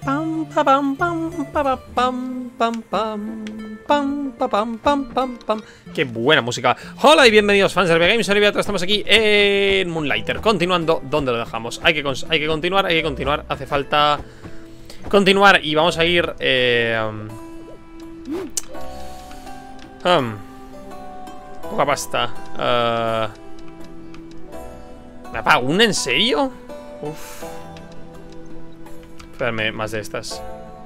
Pam, pa, pam, pam, pa, pa, pam, pam, pam, pam, pa, pam, pam, pam, pam. Qué buena música. Hola y bienvenidos fans de RB Games. Soy Beato, estamos aquí en Moonlighter, continuando donde lo dejamos. Hay que continuar. Hace falta continuar y vamos a ir poca pasta. ¿Me apaga una? ¿En serio? Uf. Esperarme más de estas.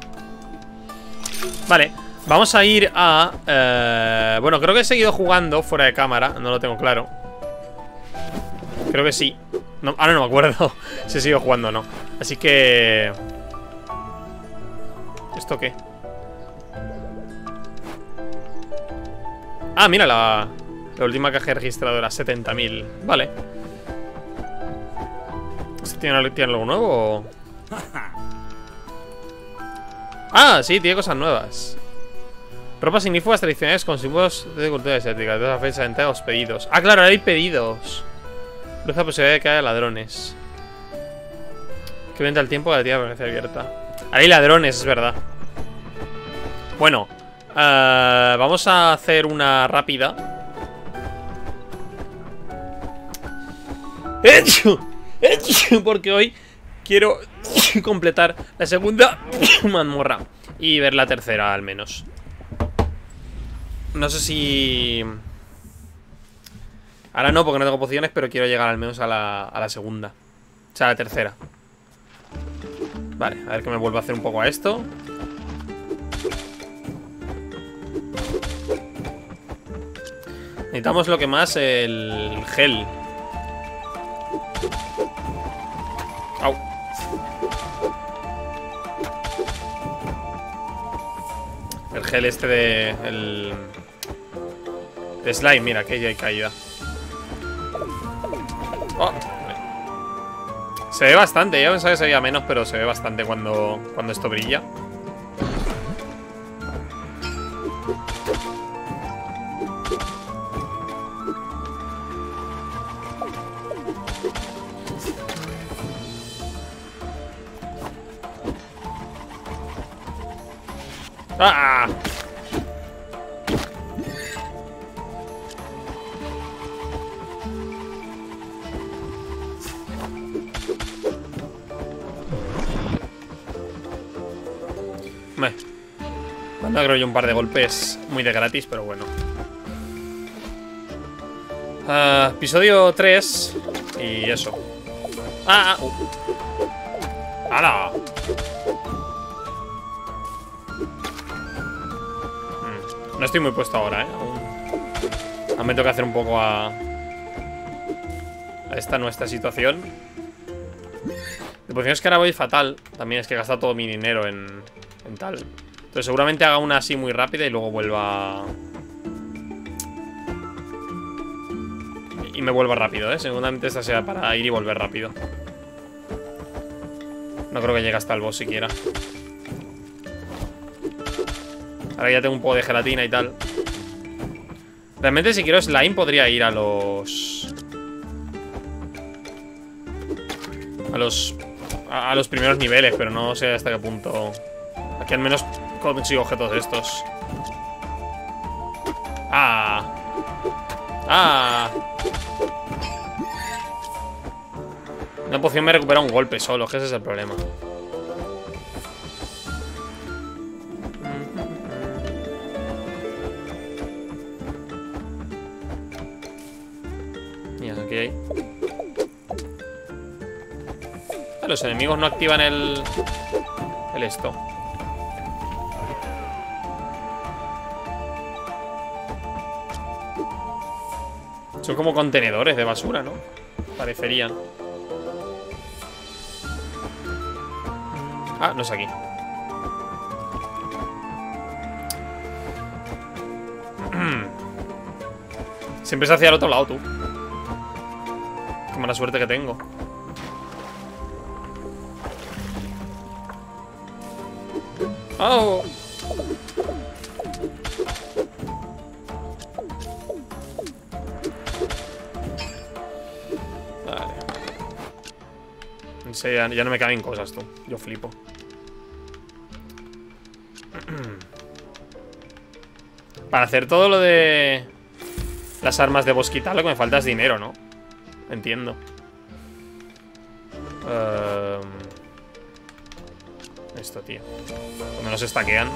Vale, vamos a ir a... bueno, creo que he seguido jugando fuera de cámara. No lo tengo claro. Creo que sí. No, ahora no me acuerdo si he seguido jugando o no. Así que... ¿esto qué? Ah, mira, la última caja registradora, 70.000. Vale. ¿Tiene algo nuevo? Ah, sí, tiene cosas nuevas. Ropas ignífugas tradicionales con símbolos de cultura asiática. De la fecha de entrega, los pedidos. Ah, claro, ahora hay pedidos. Luz la posibilidad de que haya ladrones. Que venta el tiempo que la tienda permanece abierta. Ahora hay ladrones, es verdad. Bueno, vamos a hacer una rápida. Porque hoy quiero completar la segunda mazmorra y ver la tercera al menos. No sé si... ahora no, porque no tengo pociones, pero quiero llegar al menos a la segunda. O sea, a la tercera. Vale, a ver que me vuelvo a hacer un poco a esto. Necesitamos lo que más, el gel. Au. El gel este de... el slime, mira, que ya hay caída. Oh. Se ve bastante, yo pensaba que se veía menos, pero se ve bastante cuando esto brilla. ¡Ah! Me manda, creo yo, un par de golpes muy de gratis, pero bueno. Episodio 3. Y eso. ¡Hala! No estoy muy puesto ahora, aún me toca hacer un poco a esta nuestra situación. De posiciones que ahora voy fatal. También es que he gastado todo mi dinero en tal. Entonces seguramente haga una así muy rápida y luego vuelva. Y me vuelva rápido, seguramente esta sea para ir y volver rápido. No creo que llegue hasta el boss siquiera. Ahora ya tengo un poco de gelatina y tal. Realmente si quiero slime podría ir a los primeros niveles, pero no sé hasta qué punto. Aquí al menos consigo objetos de estos. Una poción me recupera un golpe solo, que ese es el problema. Aquí hay. Los enemigos no activan el esto. Son como contenedores de basura, ¿no? Parecerían. Ah, no es aquí. Siempre se hacia el otro lado, tú. Qué mala suerte que tengo. ¡Oh! Vale. Ya no me caben cosas, tú. Yo flipo. Para hacer todo lo de las armas de bosquita, lo que me falta es dinero, ¿no? Entiendo. Esto, tío. Cuando nos stackean.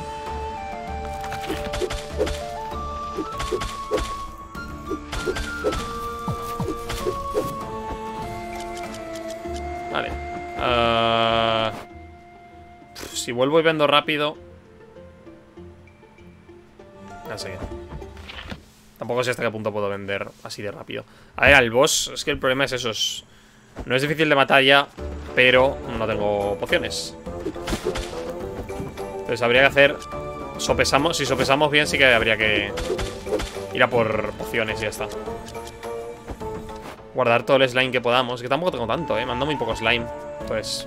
Vale. Si vuelvo y vendo rápido. Ya sé. Tampoco sé hasta qué punto puedo vender así de rápido. A ver, al boss, es que el problema es eso. No es difícil de matar ya, pero no tengo pociones. Entonces habría que hacer... Sopesamos, si sopesamos bien, sí que habría que ir a por pociones y ya está. Guardar todo el slime que podamos. Que tampoco tengo tanto, me ando muy poco slime. Entonces...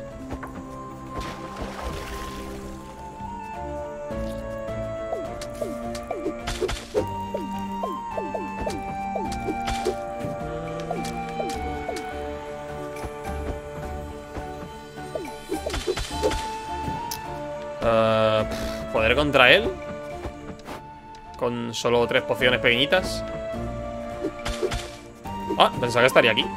¿Poder contra él? Con solo 3 pociones pequeñitas. Ah, pensaba que estaría aquí.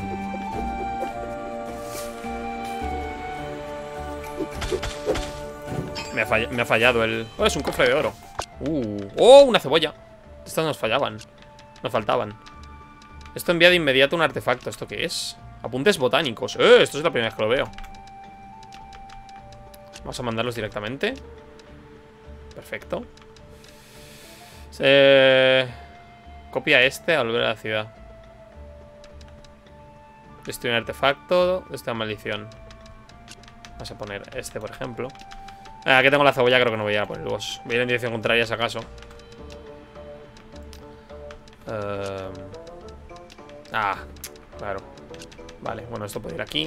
Me ha fallado el... Oh, es un cofre de oro. Oh, una cebolla. Estas nos fallaban. Nos faltaban. Esto envía de inmediato un artefacto. ¿Esto qué es? Apuntes botánicos. Esto es la primera vez que lo veo. Vamos a mandarlos directamente. Perfecto. Copia este al volver a la ciudad. Destruir un artefacto. Esta maldición. Vamos a poner este, por ejemplo. Aquí tengo la cebolla, creo que no voy a por el boss. Voy a ir en dirección contraria, si acaso. Claro. Vale, bueno, esto puede ir aquí.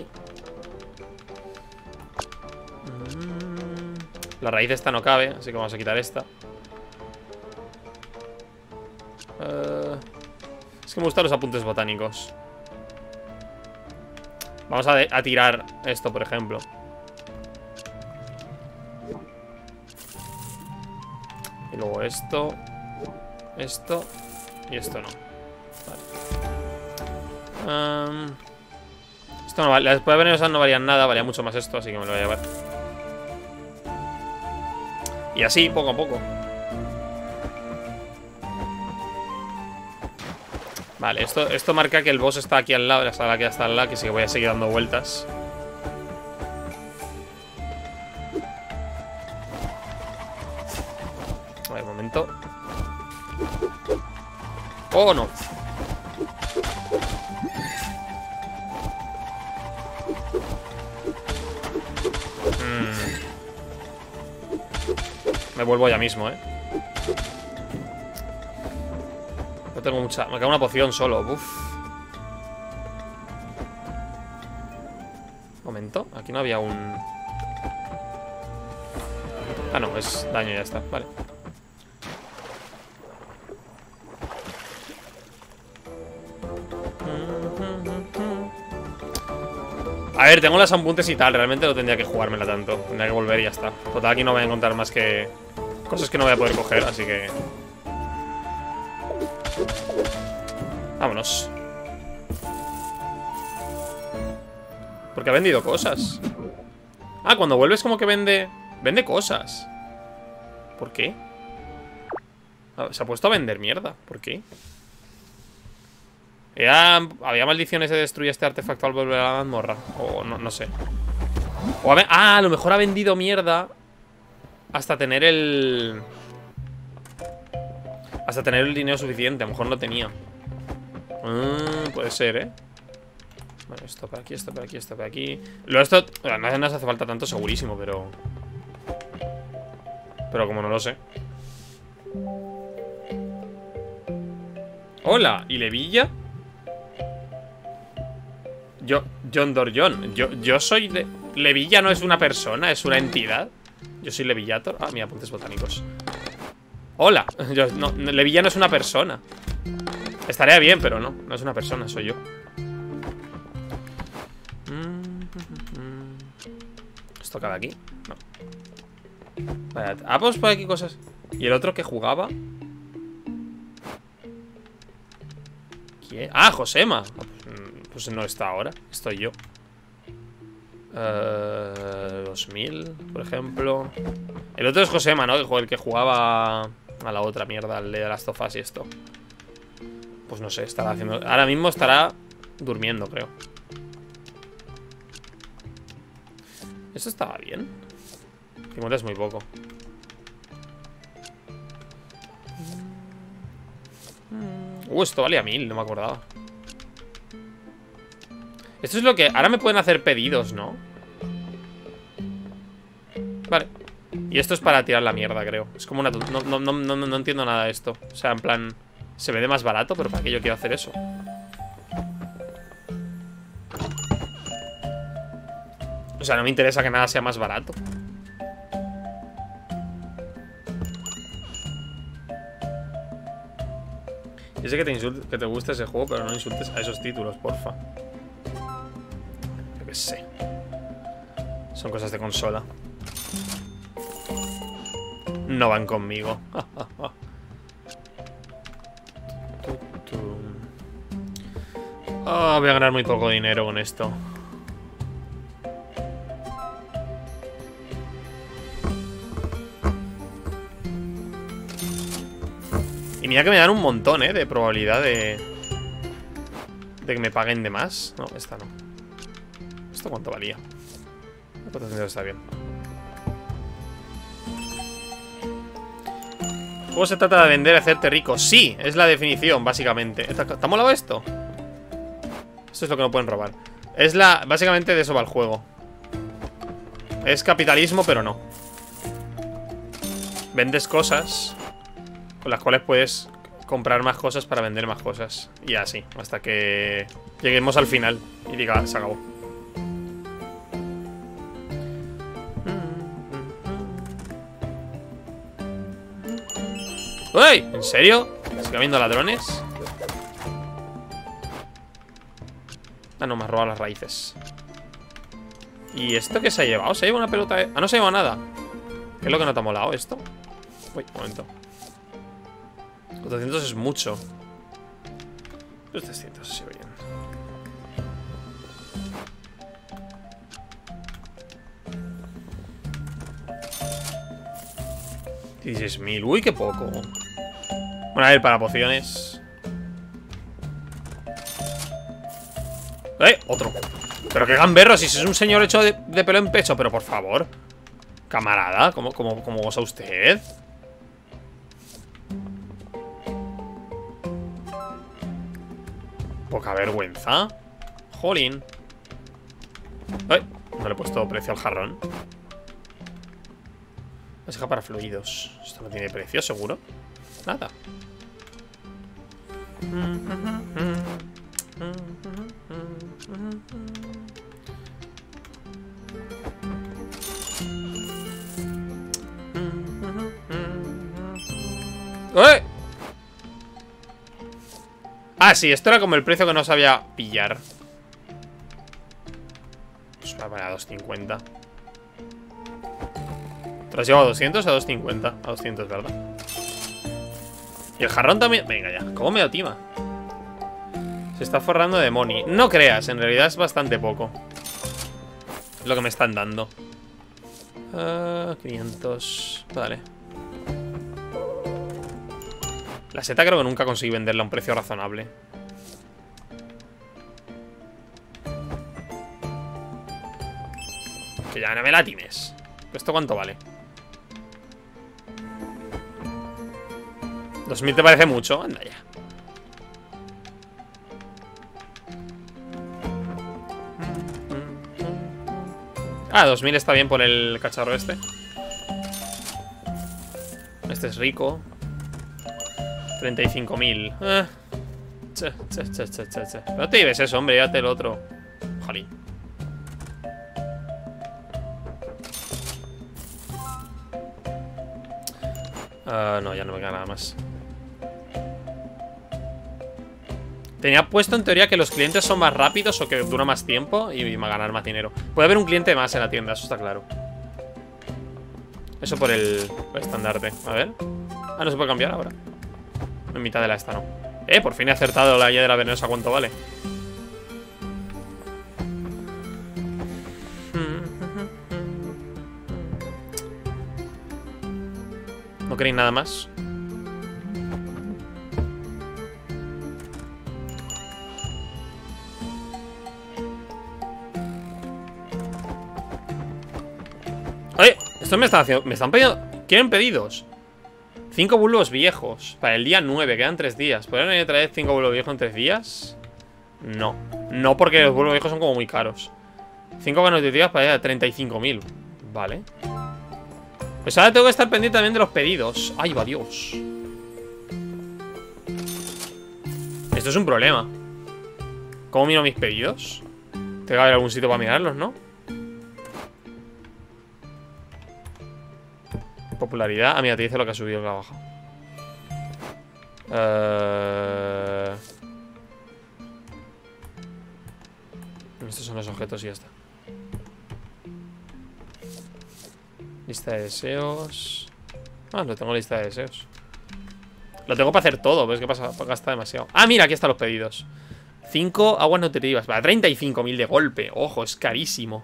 La raíz esta no cabe, así que vamos a quitar esta. Es que me gustan los apuntes botánicos. Vamos a tirar esto, por ejemplo. Y luego esto. Esto. Y esto no. Vale. Esto no vale. Las después de venenosas no valían nada. Valía mucho más esto, así que me lo voy a llevar. Y así, poco a poco. Vale, esto marca que el boss está aquí al lado. La sala que está al lado, que sí que voy a seguir dando vueltas. A ver, un momento. Oh, no. Me vuelvo ya mismo, No tengo mucha... Me queda una poción solo. Uf. Momento. Aquí no había un... Ah, no. Es daño y ya está. Vale. A ver, tengo las apuntes y tal. Realmente no tendría que jugármela tanto. Tendría que volver y ya está. Total, aquí no voy a encontrar más que cosas que no voy a poder coger, así que... Vámonos. Porque ha vendido cosas. Ah, cuando vuelves como que vende... Vende cosas. ¿Por qué? Se ha puesto a vender mierda. ¿Por qué? Había maldiciones de destruir este artefacto al volver a la mazmorra. O no sé. A lo mejor ha vendido mierda hasta tener el... Hasta tener el dinero suficiente. A lo mejor no tenía. Puede ser, Vale, esto por aquí, esto por aquí, esto por aquí. Esto no nos hace falta tanto, segurísimo, pero... Pero como no lo sé. Hola, ¿y Levilla? John Dorjon. Yo soy de... Levilla no es una persona, es una entidad. Yo soy Levillator. Ah, mira, apuntes botánicos. Hola. Levilla no es una persona. Estaría bien, pero no. No es una persona, soy yo. ¿Esto cabe aquí? No. Vale, pues por aquí cosas. ¿Y el otro que jugaba? ¿Quién? Ah, Josema. Pues no está ahora, estoy yo. 2000, por ejemplo. El otro es Josema, ¿no? El que jugaba a la otra mierda, al de Last of Us y esto. Pues no sé, estará haciendo... Ahora mismo estará durmiendo, creo. Esto estaba bien. 50 es muy poco. Esto valía 1000, no me acordaba. Esto es lo que... Ahora me pueden hacer pedidos, ¿no? Vale. Y esto es para tirar la mierda, creo. Es como una... No entiendo nada de esto. O sea, en plan... Se vende más barato, pero ¿para qué yo quiero hacer eso? O sea, no me interesa que nada sea más barato. Yo sé que que te gusta ese juego, pero no insultes a esos títulos, porfa. Yo qué sé. Son cosas de consola. No van conmigo. Oh, voy a ganar muy poco dinero con esto. Y mira que me dan un montón, de probabilidad de que me paguen de más. No, esta no. ¿Esto cuánto valía? 400 está bien. El juego se trata de vender y hacerte rico. Sí, es la definición, básicamente. ¿Te ha molado esto? Esto es lo que no pueden robar. Es la... Básicamente de eso va el juego. Es capitalismo, pero no. Vendes cosas con las cuales puedes comprar más cosas para vender más cosas. Y así, hasta que lleguemos al final y diga, se acabó. ¡Uy! ¿En serio? ¿Sigue habiendo ladrones? Ah, no, me ha robado las raíces. ¿Y esto qué se ha llevado? ¿Se ha llevado una pelota de... Ah, no se ha llevado nada. ¿Qué es lo que no te ha molado esto? Uy, un momento. 400 es mucho. Los 300, sí, bien. $16.000, uy, qué poco. Bueno, a ver, para pociones. Otro. Pero qué gamberro, si es un señor hecho de pelo en pecho. Pero por favor, camarada, ¿cómo goza usted? Poca vergüenza. Jolín. No le he puesto precio al jarrón. Vasija para fluidos. Esto no tiene precio, seguro. Nada. ¡Eh! Ah, sí, esto era como el precio que no sabía pillar. Pues me va a poner a 250. ¿Te lo has llevado a 200 o a 250? A 200, ¿verdad? Y el jarrón también... Venga ya, ¿cómo me otima? Se está forrando de money. No creas, en realidad es bastante poco lo que me están dando. 500... Vale. La seta creo que nunca conseguí venderla a un precio razonable. Que ya no me la tienes. ¿Esto cuánto vale? 2000 te parece mucho, anda ya. Ah, 2000 está bien por el cacharro este. Este es rico. 35.000. No te lleves eso, hombre, llévate el otro. Jolín. No, ya no me queda nada más. Tenía puesto en teoría que los clientes son más rápidos o que dura más tiempo y me va a ganar más dinero. Puede haber un cliente más en la tienda, eso está claro. Eso por el estandarte. A ver. Ah, no se puede cambiar ahora. En mitad de la esta, no. Por fin he acertado la hiedra venenosa. ¿Cuánto vale? ¿No queréis nada más? Oye, esto me están haciendo... Me están pidiendo... ¿Quieren pedidos? 5 bulbos viejos. Para el día 9, quedan 3 días. ¿Podrían venir a traer 5 bulbos viejos en 3 días? No. No, porque los bulbos viejos son como muy caros. 5 ganos de días para 35.000. Vale. Pues ahora tengo que estar pendiente también de los pedidos. Ay, va Dios. Esto es un problema. ¿Cómo miro mis pedidos? Tengo que haber algún sitio para mirarlos, ¿no? Popularidad. Ah, mira, te dice lo que ha subido, lo que ha bajado. Estos son los objetos y ya está. Lista de deseos. Ah, no tengo lista de deseos. Lo tengo para hacer todo, pero es que pasa, gasta demasiado. Ah, mira, aquí están los pedidos. 5 aguas nutritivas. Para 35.000 de golpe. Ojo, es carísimo.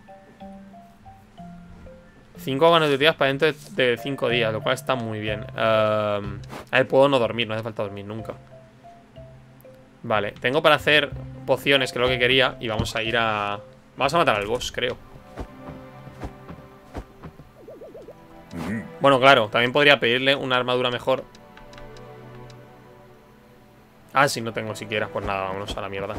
5 aguas nutritivas para dentro de 5 días, lo cual está muy bien. A ver, puedo no dormir, no hace falta dormir nunca. Vale, tengo para hacer pociones, que es lo que quería. Y vamos a ir a... Vamos a matar al boss, creo. Bueno, claro, también podría pedirle una armadura mejor. Ah, sí, no tengo siquiera. Pues nada, vámonos a la mierda.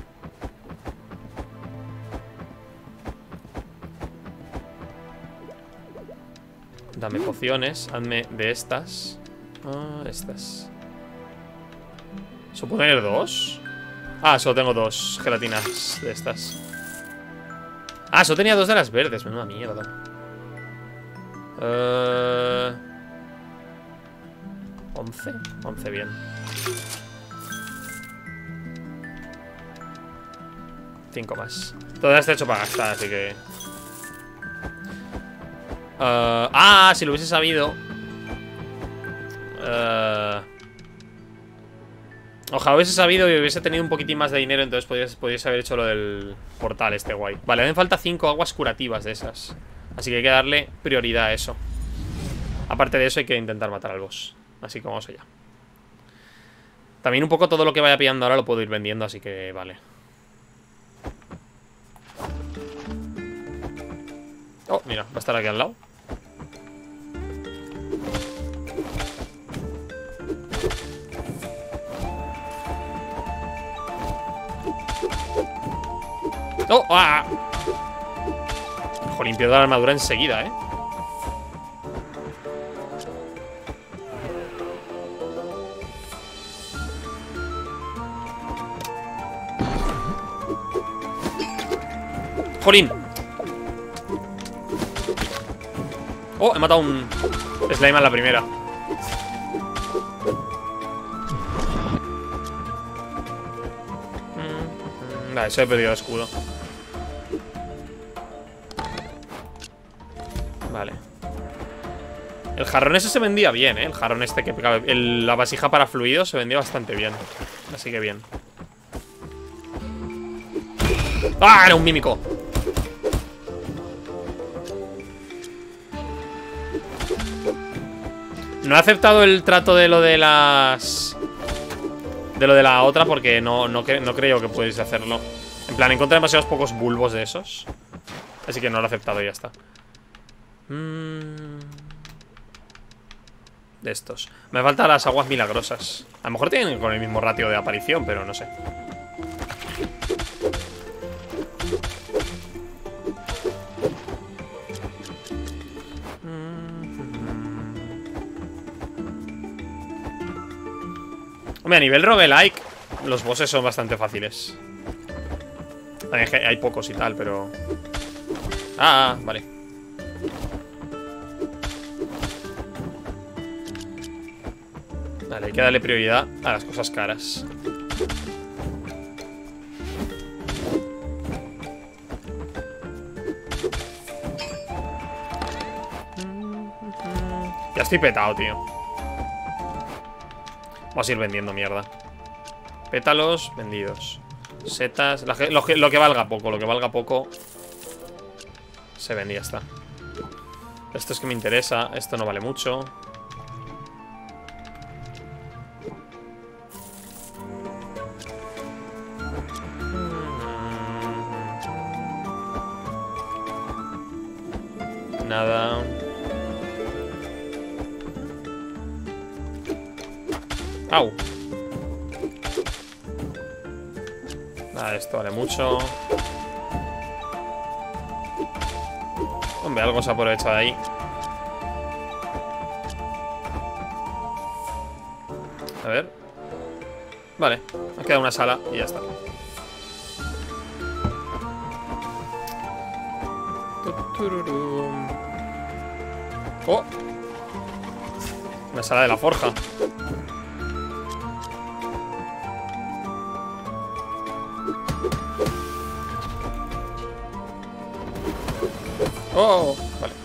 Dame pociones, hazme de estas. Ah, estas. ¿Solo puedo tener 2? Ah, solo tengo 2 gelatinas de estas. Ah, solo tenía 2 de las verdes. Menuda mierda. 11 bien. 5 más. Todo está hecho para gastar, así que... si lo hubiese sabido. Ojalá hubiese sabido y hubiese tenido un poquitín más de dinero. Entonces podrías haber hecho lo del portal este guay. Vale, hacen falta 5 aguas curativas de esas. Así que hay que darle prioridad a eso. Aparte de eso hay que intentar matar al boss. Así que vamos allá. También un poco todo lo que vaya pillando ahora lo puedo ir vendiendo, así que vale. Oh, mira, va a estar aquí al lado. ¡Oh! ¡Ah! Jolín, pierdo la armadura enseguida, ¿eh? ¡Jolín! Oh, he matado un slime a la primera. Vale, eso he perdido el escudo. Vale. El jarrón ese se vendía bien, ¿eh? El jarrón este que pegaba. La vasija para fluidos se vendía bastante bien. Así que bien. ¡Ah! Era un mímico. No he aceptado el trato de lo de las... De lo de la otra porque no creo que puedes hacerlo. En plan, encontré demasiados pocos bulbos de esos. Así que no lo he aceptado y ya está. De estos. Me faltan las aguas milagrosas. A lo mejor tienen con el mismo ratio de aparición, pero no sé. Hombre, a nivel roguelike, los bosses son bastante fáciles. También hay pocos y tal, pero... vale. Vale, hay que darle prioridad a las cosas caras. Ya estoy petado, tío. Vamos a ir vendiendo mierda. Pétalos vendidos. Setas. Lo que valga poco. Lo que valga poco se vende y ya está. Esto es que me interesa. Esto no vale mucho. Nada. Au. Nada, esto vale mucho. Hombre, algo se aprovecha de ahí. A ver. Vale, me queda una sala y ya está. Oh. Una sala de la forja. Oh, vale.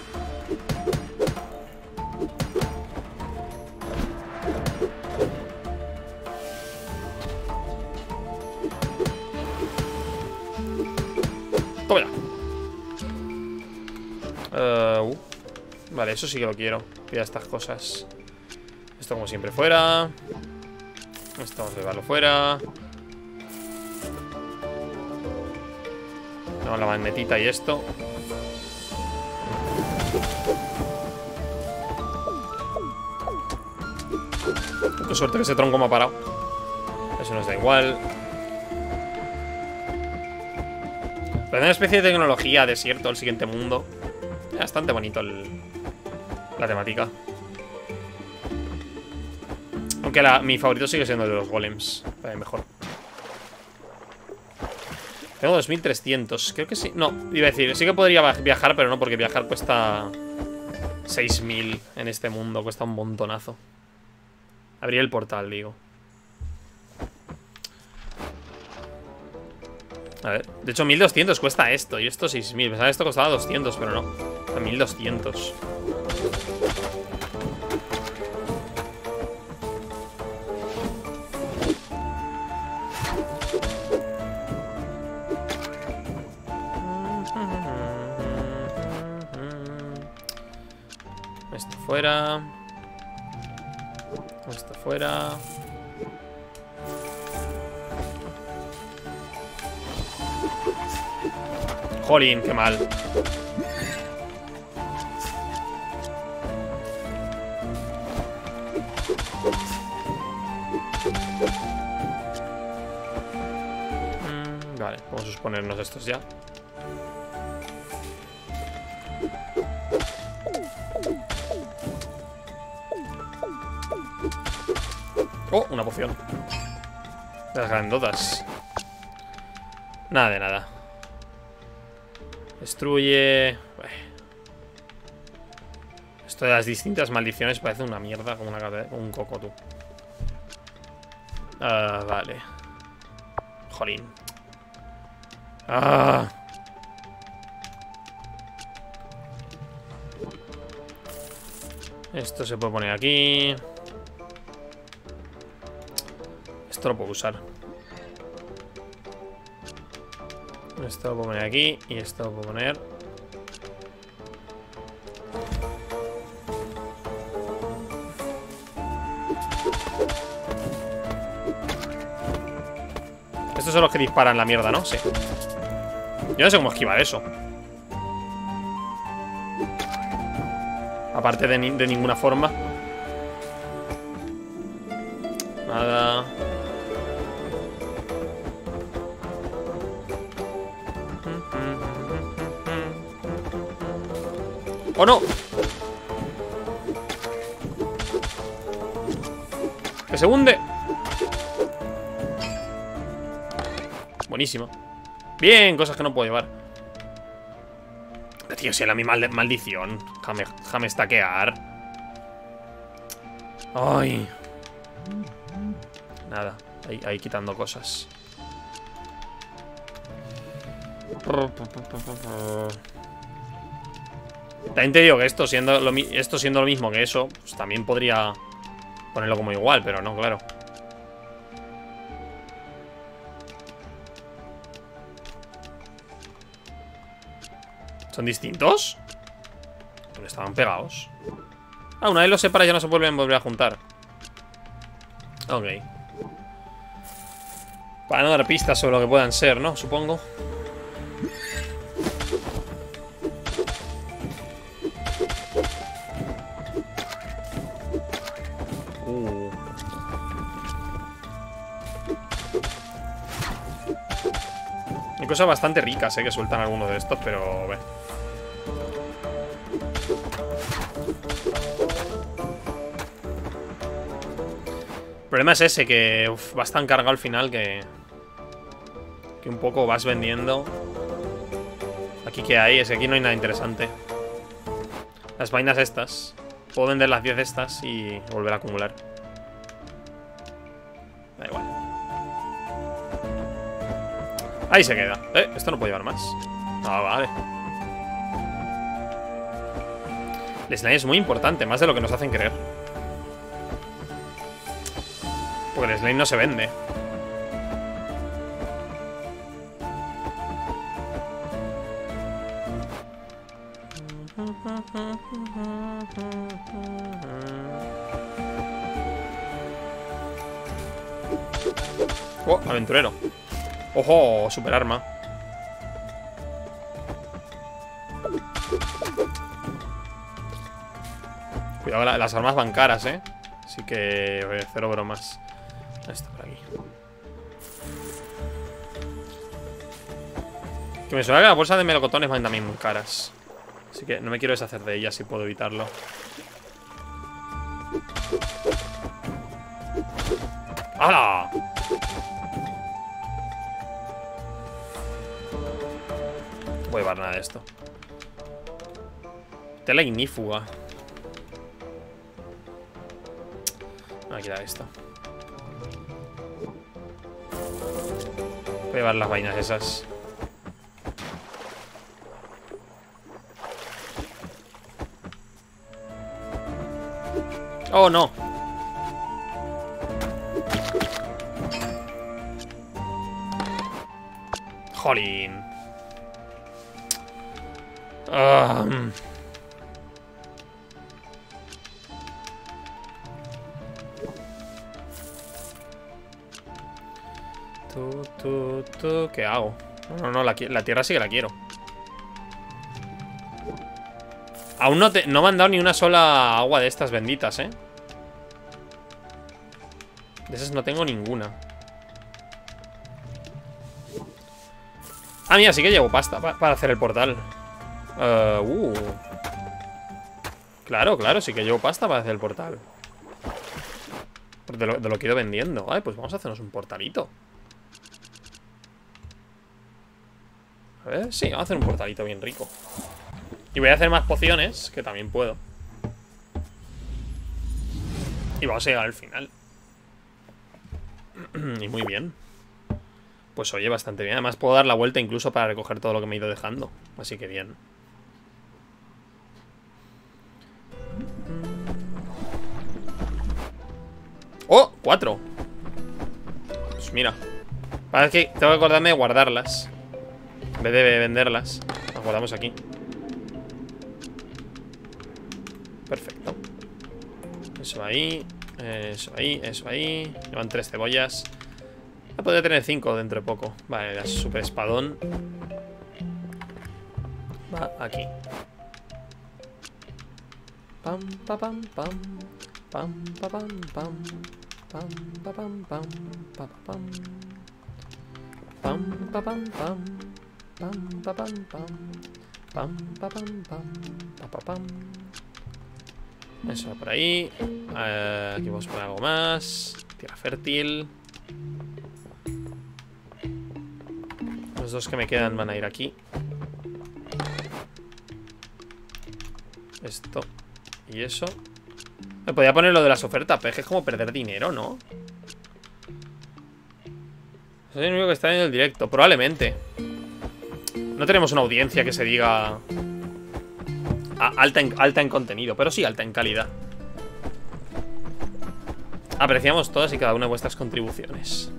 Toma ya. Vale, eso sí que lo quiero. Cuida estas cosas. Esto como siempre fuera. Esto vamos a llevarlo fuera. No, la magnetita y esto. Qué suerte que ese tronco me ha parado. Eso nos da igual. Pero una especie de tecnología, desierto, el siguiente mundo. Bastante bonito la temática. Aunque mi favorito sigue siendo el de los golems. Mejor. Tengo 2300. Creo que sí. No, iba a decir, sí que podría viajar, pero no, porque viajar cuesta 6000 en este mundo. Cuesta un montonazo. Abrir el portal, digo. A ver, de hecho 1200 cuesta esto. Y esto 6000, pensaba que esto costaba 200, pero no, a 1200. Esto fuera. Esto fuera. Jolín, qué mal. Vale, vamos a ponernos estos ya. Oh, una poción. De las grandotas. Nada de nada. Destruye. Esto de las distintas maldiciones parece una mierda, como un coco, tú. Vale. Jolín. Esto se puede poner aquí. Esto lo puedo usar. Esto lo puedo poner aquí. Y esto lo puedo poner. Estos son los que disparan la mierda, ¿no? Sí. Yo no sé cómo esquivar eso. Aparte de ninguna forma. Nada. ¡Oh, no! ¡Que se hunde! Buenísimo. Bien, cosas que no puedo llevar. Tío, si es la misma maldición. Déjame stackear. Ay. Nada, ahí quitando cosas. También te digo que esto siendo lo mismo que eso, pues también podría ponerlo como igual, pero no, claro. ¿Son distintos? Pero estaban pegados. Ah, una vez los separas ya no se vuelven a volver a juntar. Ok. Para no dar pistas sobre lo que puedan ser, ¿no? Supongo. Hay cosas bastante ricas, que sueltan algunos de estos, pero... Bueno. El problema es ese, que vas tan cargado al final que un poco vas vendiendo. Aquí que hay, es que aquí no hay nada interesante. Las vainas estas. Puedo vender las 10 de estas y volver a acumular. Da igual. Ahí se queda. Esto no puede llevar más. Ah, vale. El slime es muy importante, más de lo que nos hacen creer. Porque el slime no se vende. Oh, aventurero. Ojo, super arma. Cuidado, las armas van caras, así que cero bromas. Esto por aquí. Que me suena que las bolsas de melocotones van también muy caras. Así que no me quiero deshacer de ellas si puedo evitarlo. ¡Hala! No puedo llevar nada de esto. Tela ignífuga. Voy a quitar esto. Voy a llevar las vainas esas. ¡Oh, no! ¡Jolín! ¿Qué hago? No, la tierra sí que la quiero. Aún no me han dado ni una sola agua de estas benditas, De esas no tengo ninguna. Ah, mira, sí que llevo pasta para hacer el portal. Claro, sí que llevo pasta para hacer el portal. De lo que he ido vendiendo. Ay, pues vamos a hacernos un portalito. A ver, sí, vamos a hacer un portalito bien rico. Y voy a hacer más pociones, que también puedo. Y vamos a llegar al final. Y muy bien. Pues oye, bastante bien. Además puedo dar la vuelta incluso para recoger todo lo que me he ido dejando. Así que bien. ¡Oh! 4. Pues mira. Para que tengo que acordarme de guardarlas en vez de venderlas. Las guardamos aquí. Perfecto. Eso ahí. Eso ahí, eso ahí. Llevan 3 cebollas. Podría tener 5 dentro de poco. Vale, la super espadón va aquí. Pam, pa, pam, pam. Pam, pa, pam, pam. Pam, pa, pam, pam. Pa, pa, pam. Pam, pa, pam, pam. Pam, pa, pam, pam. Pam, pa, pam, pam. Pa, pa, pam. Eso va por ahí. Aquí vamos a poner algo más. Tierra fértil. Los 2 que me quedan van a ir aquí. Esto y eso. Me podía poner lo de las ofertas, pero es que es como perder dinero, ¿no? Soy el único que está en el directo. Probablemente. No tenemos una audiencia que se diga alta en contenido, pero sí alta en calidad. Apreciamos todas y cada una de vuestras contribuciones.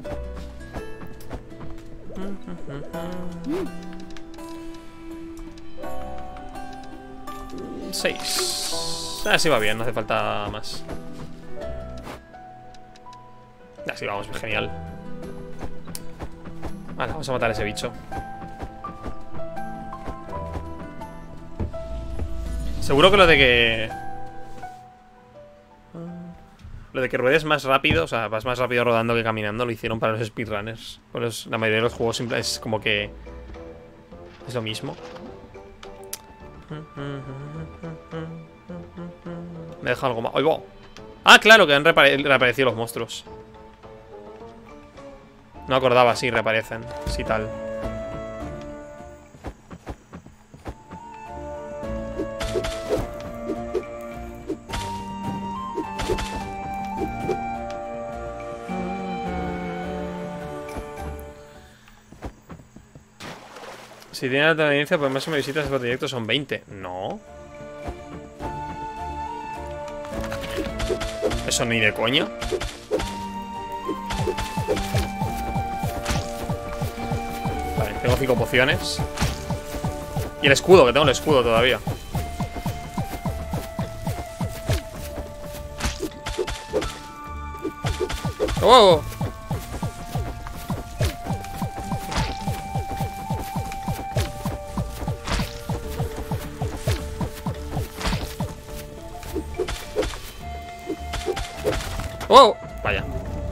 6. Así va bien, no hace falta más. Así vamos, genial. Vale, vamos a matar a ese bicho. Seguro que lo de que ruedes más rápido, o sea, vas más rápido rodando que caminando, lo hicieron para los speedrunners. Pues la mayoría de los juegos simple es como que es lo mismo. Me deja algo más. ¡Ay, va! Ah, claro, que han reaparecido los monstruos. No acordaba, sí, reaparecen. Sí, tal. Si tiene la tendencia, pues máximo de visitas por directo son 20. No. Eso ni de coña. Vale, tengo 5 pociones. Y el escudo, que tengo el escudo todavía. ¡Oh! ¡Oh! Vaya.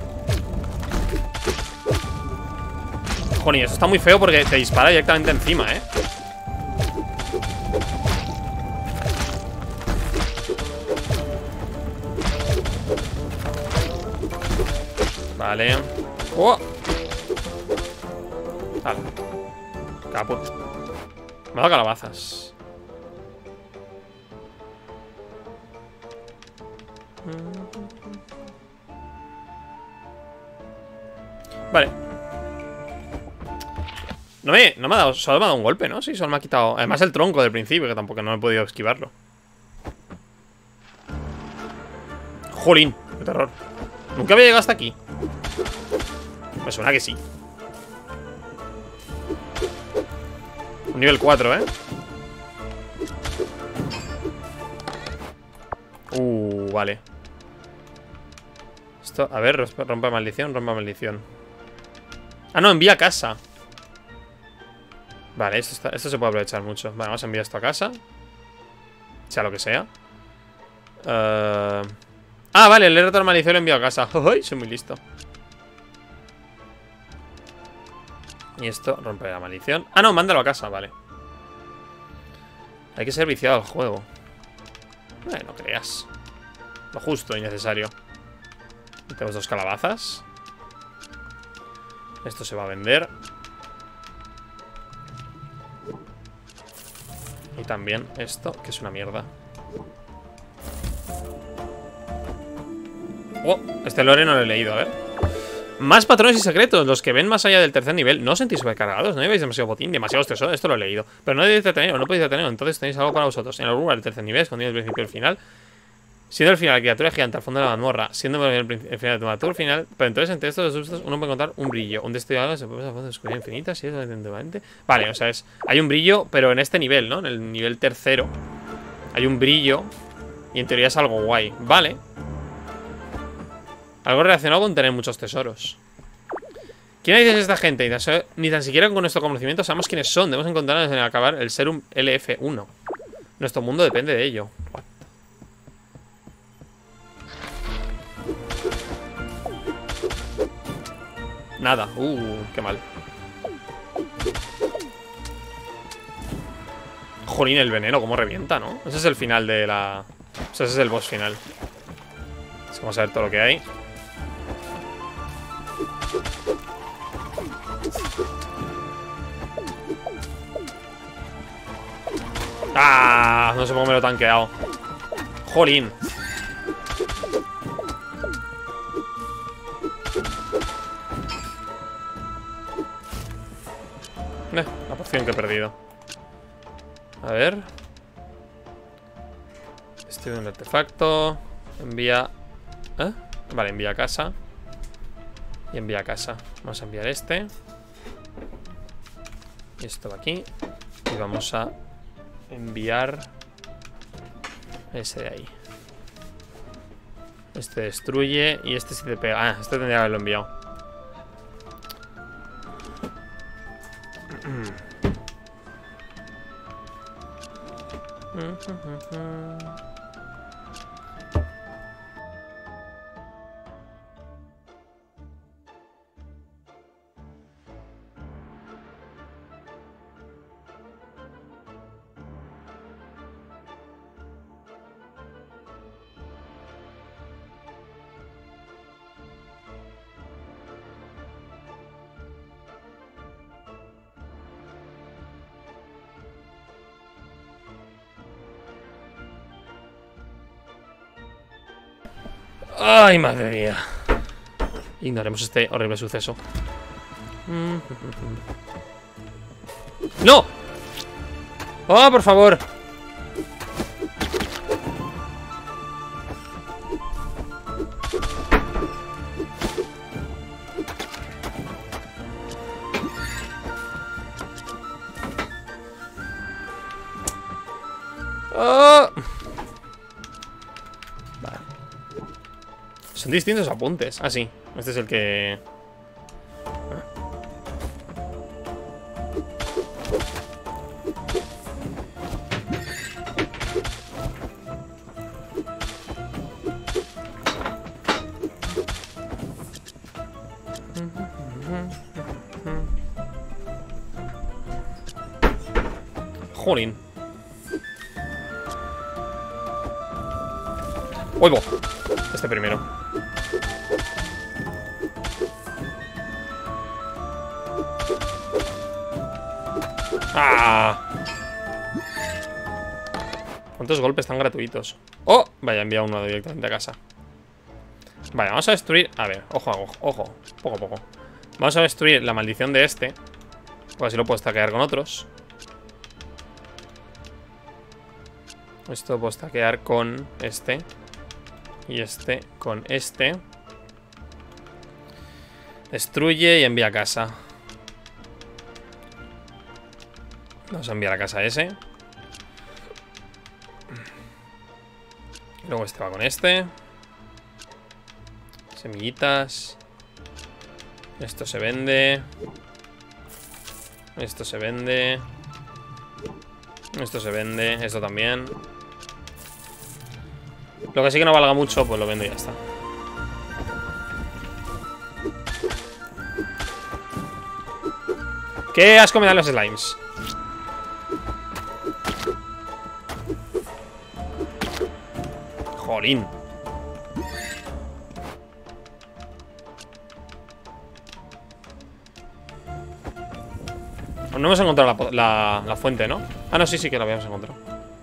Joder, eso está muy feo porque te dispara directamente encima, ¿eh? Vale. ¡Oh! Vale. Caput. Me ha dado calabazas. Vale. No me ha dado, solo me ha dado un golpe, ¿no? Sí, solo me ha quitado. Además el tronco del principio, que tampoco no he podido esquivarlo. Jolín, qué terror. Nunca había llegado hasta aquí. Me suena que sí. Un nivel 4, ¿eh? Vale. Esto, a ver, rompe maldición, rompe maldición. Ah, no, envía a casa. Vale, esto se puede aprovechar mucho. Vale, vamos a enviar esto a casa. Sea lo que sea. Ah, vale, el reto de maldición lo envío a casa. ¡Ay! Soy muy listo. Y esto rompe la maldición. Ah, no, mándalo a casa, vale. Hay que ser viciado al juego. No creas. Lo justo y necesario. Tenemos 2 calabazas. Esto se va a vender. Y también esto, que es una mierda. Oh, este lore no lo he leído, a ver. Más patrones y secretos, los que ven más allá del tercer nivel. No os sentís sobrecargados, no lleváis demasiado botín, demasiados tesoros. Esto lo he leído. Pero no debéis deteneros, no podéis deteneros. Entonces tenéis algo para vosotros. En el lugar del tercer nivel, escondido el principio y el final. Siendo el final la criatura gigante al fondo de la mazmorra, siendo el final de tu mazmorra final. Pero entonces entre estos dos sustos uno puede encontrar un brillo. Un destello de algo se puede pasar a fondo de oscuridad infinita. Si es evidentemente. Vale, o sea, hay un brillo, pero en este nivel, ¿no? En el nivel tercero. Hay un brillo. Y en teoría es algo guay. Vale. Algo relacionado con tener muchos tesoros. ¿Quién es esta gente? Ni tan siquiera con nuestro conocimiento sabemos quiénes son. Debemos encontrarlos en acabar el Serum LF1. Nuestro mundo depende de ello. What? Nada. Qué mal. Jolín, el veneno, cómo revienta, ¿no? Ese es el final de la... O sea, ese es el boss final. Vamos a ver todo lo que hay. ¡Ah! No sé cómo me lo he tanqueado. Jolín. La poción que he perdido. A ver. Destruye un artefacto. Envía... ¿eh? Vale, envía a casa. Y envía a casa. Vamos a enviar este. Y esto va aquí. Y vamos a enviar ese de ahí. Este destruye. Y este sí te pega. Ah, este tendría que haberlo enviado. Ay, madre mía. Ignoremos este horrible suceso. ¡No! ¡Oh, por favor! ¡Oh! Vale. Son distintos apuntes. Ah, sí. Este es el que... Jolín. ¡Oigo! Este primero. ¡Ah! ¿Cuántos golpes tan gratuitos? ¡Oh! Vaya, he enviado uno directamente a casa. Vale, vamos a destruir... A ver, ojo, ojo, ojo. Poco a poco. Vamos a destruir la maldición de este. Pues así lo puedo stackear con otros. Esto lo puedo stackear con este. Y este con este. Destruye y envía a casa. Vamos a enviar a casa ese. Luego este va con este. Semillitas. Esto se vende. Esto se vende. Esto se vende. Esto también. Lo que sí que no valga mucho, pues lo vendo y ya está. ¡Qué asco me dan los slimes! Jolín. No hemos encontrado la fuente, ¿no? Ah, no, sí, sí que la habíamos encontrado.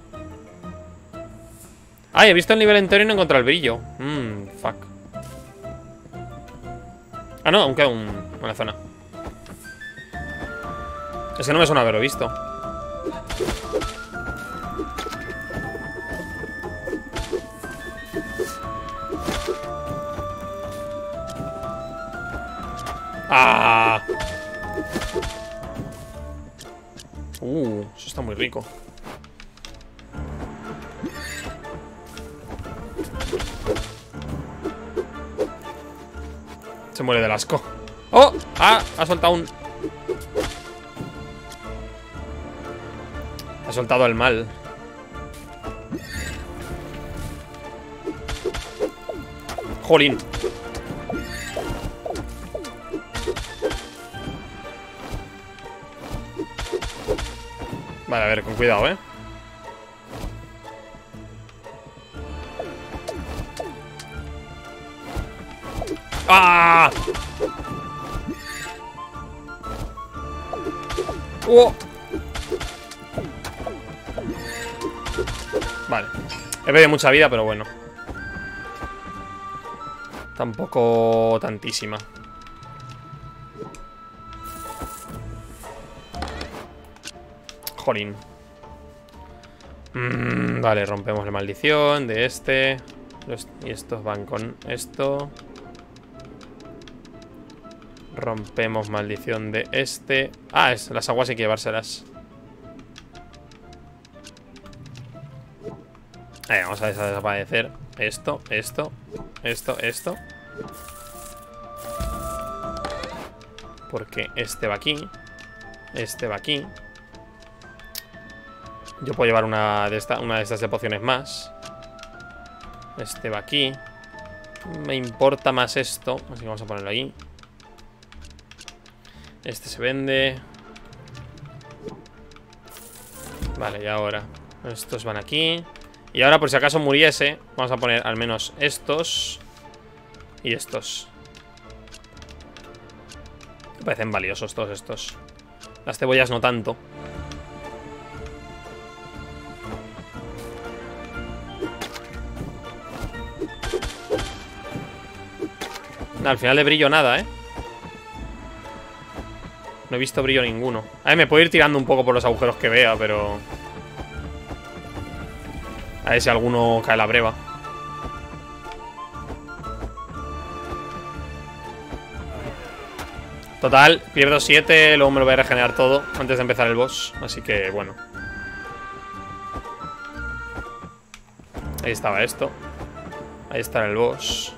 Ah, he visto el nivel entero y no he encontrado el brillo. Fuck. Ah, no, aún queda una zona. Es que no me suena haberlo visto. ¡Ah! Eso está muy rico. Se muere del asco. ¡Oh! ¡Ah! Ha soltado un... Ha soltado el mal. Jolín. Vale, a ver, con cuidado, ¿eh? ¡Ah! ¡Oh! Vale. He perdido mucha vida, pero bueno. Tampoco tantísima. Jolín. Vale, rompemos la maldición de este. Y estos van con esto. Rompemos maldición de este. Ah, las aguas hay que llevárselas. Vamos a desaparecer esto. Porque este va aquí. Este va aquí. Yo puedo llevar una de estas de pociones más. Este va aquí. Me importa más esto, así que vamos a ponerlo ahí. Este se vende. Vale, y ahora estos van aquí. Y ahora, por si acaso muriese, vamos a poner al menos estos y estos. Me parecen valiosos todos estos. Las cebollas no tanto. Al final de brillo nada, ¿eh? No he visto brillo ninguno. A ver, me puedo ir tirando un poco por los agujeros que vea, pero... A ver si alguno cae la breva. Total, pierdo 7, luego me lo voy a regenerar todo antes de empezar el boss. Así que, bueno. Ahí estaba esto. Ahí está el boss.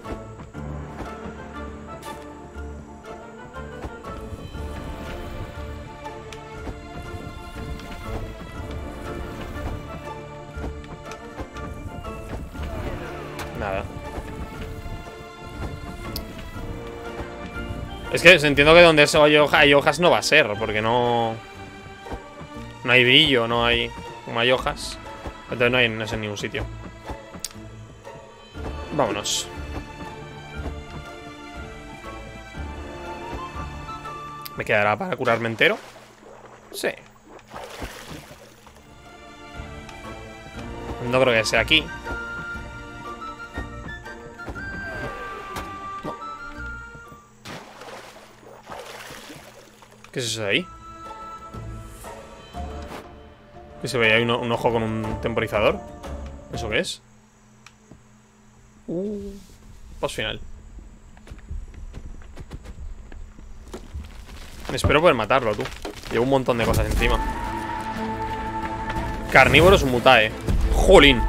Nada. Es que entiendo que donde eso hay hojas no va a ser, porque no hay brillo, no hay... Como hay hojas, entonces no es en ningún sitio. Vámonos. ¿Me quedará para curarme entero? Sí. No creo que sea aquí. No. ¿Qué es eso de ahí? ¿Qué se ve? ¿Hay un ojo con un temporizador? ¿Eso qué es? Boss final. Me espero poder matarlo, tú. Llevo un montón de cosas encima. Carnívoros mutae. Jolín.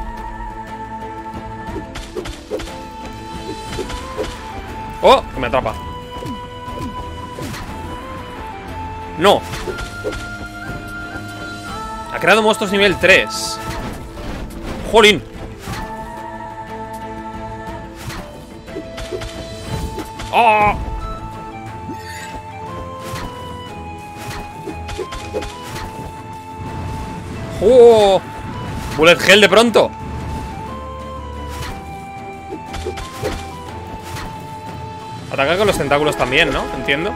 ¡Oh! Que me atrapa. ¡No! Ha creado monstruos nivel 3. ¡Jolín! ¡Oh! ¡Oh! Bullet Hell de pronto. Ataca con los tentáculos también, ¿no? Entiendo.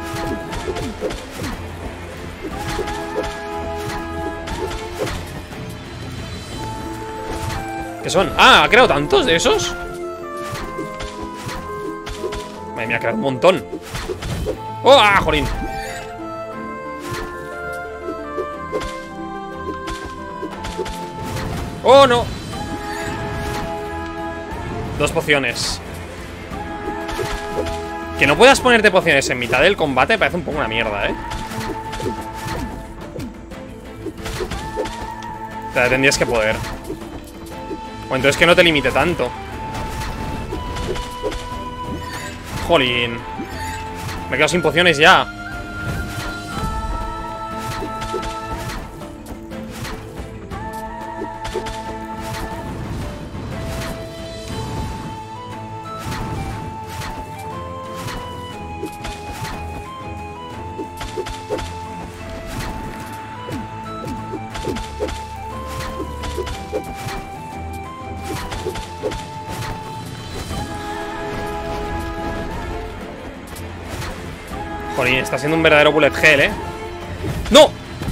¿Qué son? Ah, ¿ha creado tantos de esos? Madre mía, ha creado un montón. ¡Oh! ¡Ah, jolín! ¡Oh, no! 2 pociones. Que no puedas ponerte pociones en mitad del combate me parece un poco una mierda, ¿eh? Te tendrías que poder. O entonces que no te limite tanto. Jolín. Me quedo sin pociones ya. Jolín, está siendo un verdadero bullet hell, ¿eh? ¡No!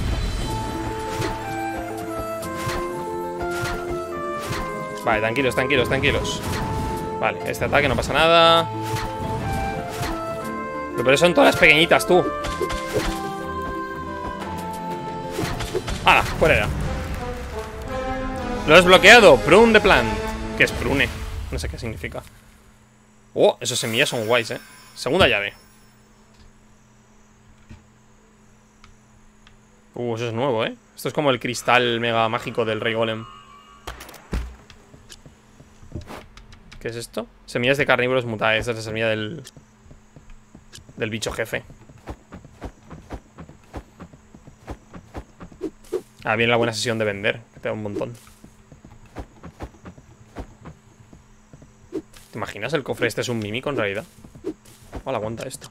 Vale, tranquilos, tranquilos, tranquilos. Vale, este ataque no pasa nada. Pero son todas pequeñitas, tú. ¡Hala! Fuera ya. Lo has bloqueado. Prune the plant. ¿Qué es prune? No sé qué significa. Oh, esas semillas son guays, Segunda llave. Eso es nuevo, Esto es como el cristal mega mágico del Rey Golem. ¿Qué es esto? Semillas de carnívoros mutadas. Esta es la semilla del bicho jefe. Ah, viene la buena sesión de vender, que te da un montón. ¿Te imaginas? El cofre este es un mímico en realidad. Hola, aguanta esto.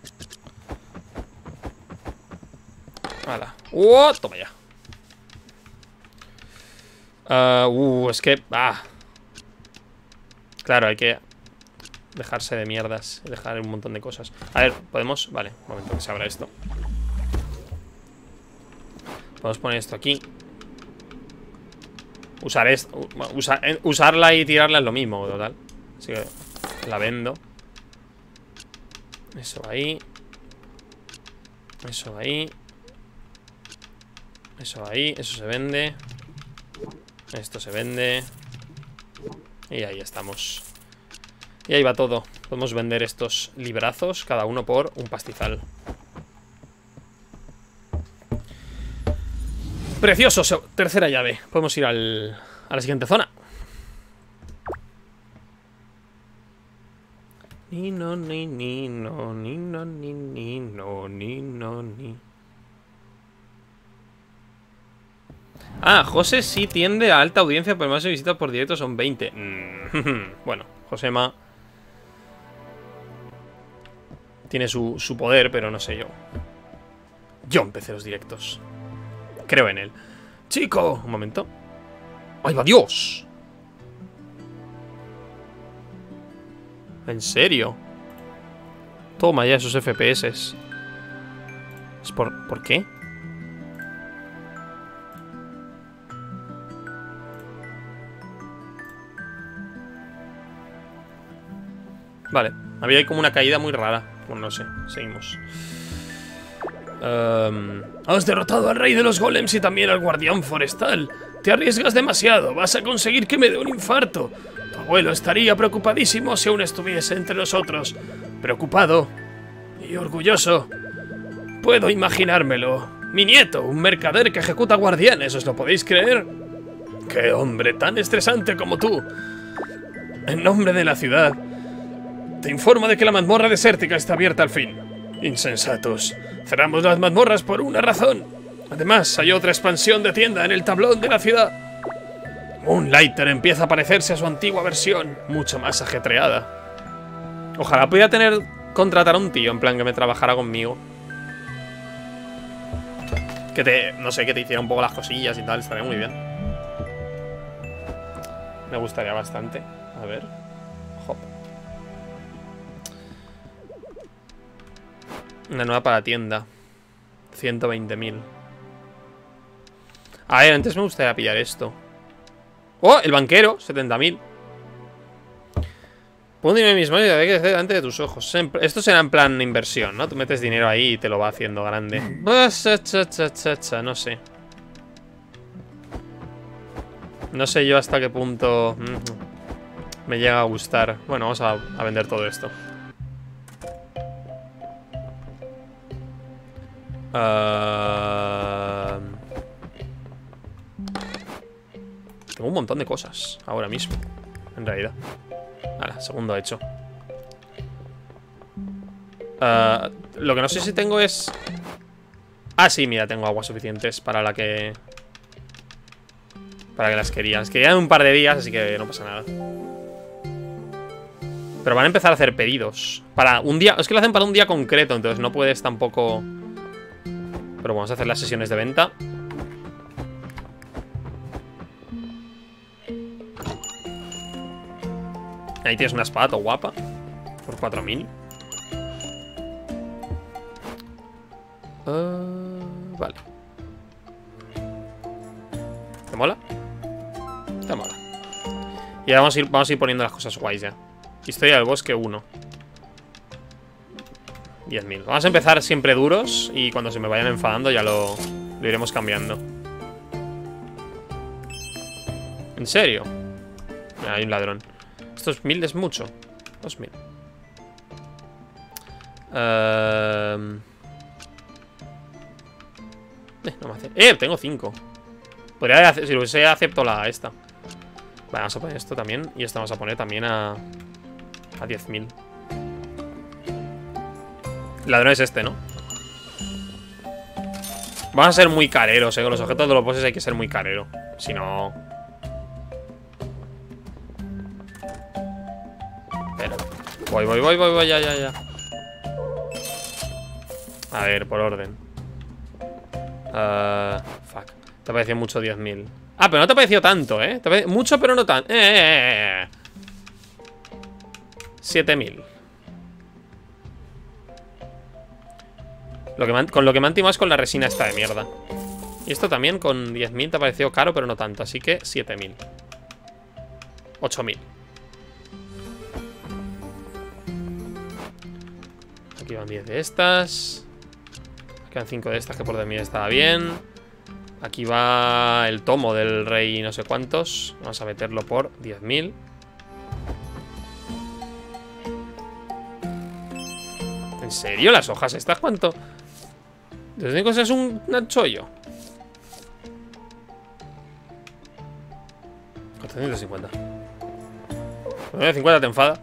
Hala. Toma ya. Es que... Claro, hay que dejarse de mierdas. Dejar un montón de cosas. A ver, ¿podemos? Vale, un momento que se abra esto. Podemos poner esto aquí. Usarla y tirarla es lo mismo, total. Así que la vendo. Eso ahí. Eso ahí. Eso ahí. Eso se vende. Esto se vende. Y ahí estamos. Y ahí va todo. Podemos vender estos librazos, cada uno por un pastizal. Precioso. Tercera llave. Podemos ir a la siguiente zona. Ni no, ni no, ni no, ni no, ni no, ni. José sí tiende a alta audiencia, pero más de visitas por directo son 20. Bueno, Josema tiene su poder, pero no sé yo. Yo empecé los directos. Creo en él. ¡Chico! Un momento. ¡Ay, va Dios! ¿En serio? Toma ya esos FPS. ¿Es por qué? Vale, había ahí como una caída muy rara. Bueno, no sé, seguimos. Has derrotado al rey de los golems y también al guardián forestal. Te arriesgas demasiado, vas a conseguir que me dé un infarto. Tu abuelo estaría preocupadísimo si aún estuviese entre nosotros. Preocupado y orgulloso. Puedo imaginármelo. Mi nieto, un mercader que ejecuta guardianes, ¿os lo podéis creer? ¡Qué hombre tan estresante como tú! En nombre de la ciudad, te informo de que la mazmorra desértica está abierta al fin. Insensatos. Cerramos las mazmorras por una razón. Además, hay otra expansión de tienda en el tablón de la ciudad. Moonlighter empieza a parecerse a su antigua versión, mucho más ajetreada. Ojalá pudiera contratar a un tío, en plan que me trabajara conmigo. No sé, que te hiciera un poco las cosillas y tal, estaría muy bien. Me gustaría bastante. A ver. Hop. Una nueva para tienda. 120.000. A ver, antes me gustaría pillar esto. ¡Oh! El banquero, 70.000. Pon dinero mismo y hay que hacer delante de tus ojos. Esto será en plan inversión, ¿no? Tú metes dinero ahí y te lo va haciendo grande. No sé. No sé yo hasta qué punto me llega a gustar. Bueno, vamos a vender todo esto. Tengo un montón de cosas ahora mismo, en realidad. Vale, segundo hecho. Lo que no sé si tengo es... sí, mira, tengo aguas suficientes para la que... Para que las quería. Las quería en un par de días, así que no pasa nada. Pero van a empezar a hacer pedidos para un día. Es que lo hacen para un día concreto, entonces no puedes tampoco... Pero vamos a hacer las sesiones de venta. Ahí tienes una espada todo guapa. Por 4.000. Vale. ¿Te mola? Te mola. Y ahora vamos a ir poniendo las cosas guays ya. Historia del bosque 1. 10.000. Vamos a empezar siempre duros y cuando se me vayan enfadando ya lo iremos cambiando. ¿En serio? Hay un ladrón. Estos 1000 es mucho. 2000. No me hace. Tengo 5. Podría hacer, si lo hubiese, acepto la esta. Vale, vamos a poner esto también. Y esto vamos a poner también a 10.000. El ladrón es este, ¿no? Vamos a ser muy careros, con los objetos de los bosses hay que ser muy carero. Si no... Espera. Voy, ya. A ver, por orden. Fuck. Te ha parecido mucho 10.000. Ah, pero no te ha parecido tanto, ¿eh? Mucho, pero no tan... 7.000. Con lo que me han timado es con la resina esta de mierda. Y esto también con 10.000 te ha parecido caro, pero no tanto. Así que 7.000. 8.000. Aquí van 10 de estas. Quedan 5 de estas que por 10.000 estaba bien. Aquí va el tomo del rey no sé cuántos. Vamos a meterlo por 10.000. ¿En serio? ¿Las hojas estas cuánto? ¿Desde qué cosa es un chollo? 450. 450 te enfada.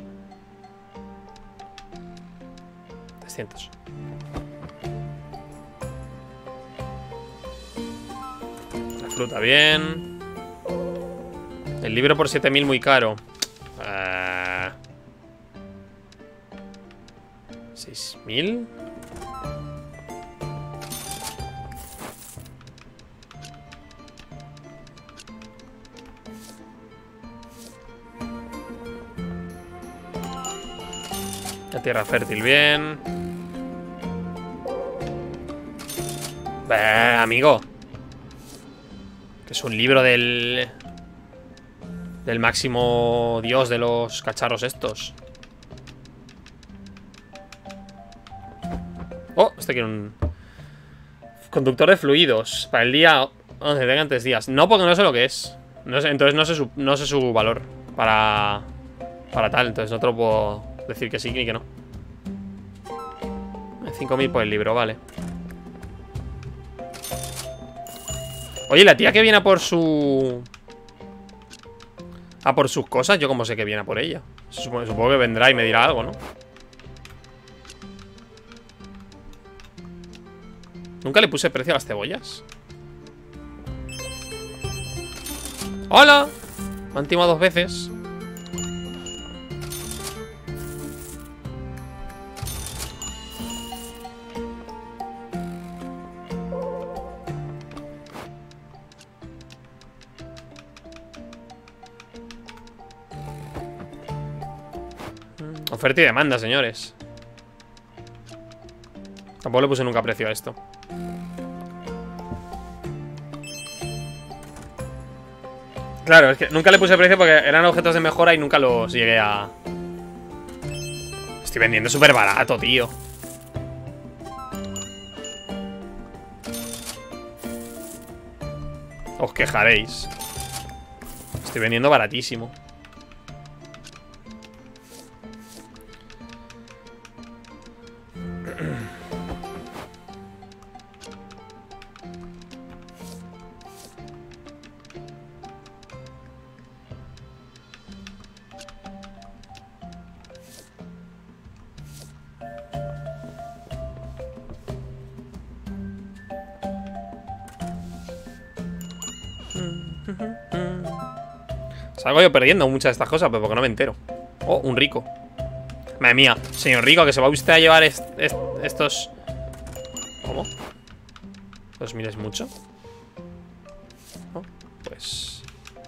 300. La fruta bien. El libro por 7.000 muy caro. 6.000. La tierra fértil bien. Amigo. Que es un libro del máximo dios de los cacharros estos. Oh, este quiere un conductor de fluidos. Para el día 11, tengan 3 días. No, porque no sé lo que es. No sé, entonces no sé su valor para tal. Entonces no te lo puedo decir que sí ni que no. 5.000 por el libro, vale. Oye, la tía que viene a por su... a por sus cosas, yo como sé que viene a por ella. Supongo que vendrá y me dirá algo, ¿no? Nunca le puse precio a las cebollas. ¡Hola! Me han timado 2 veces. Oferta y demanda, señores. Tampoco le puse nunca precio a esto. Claro, es que nunca le puse precio porque eran objetos de mejora y nunca los llegué a... Estoy vendiendo súper barato, tío. Os quejaréis. Estoy vendiendo baratísimo. Salgo yo perdiendo muchas de estas cosas, pero porque no me entero. Oh, un rico. Madre mía, señor rico, que se va usted a llevar estos... ¿Cómo? 2.000 es mucho. Oh, pues...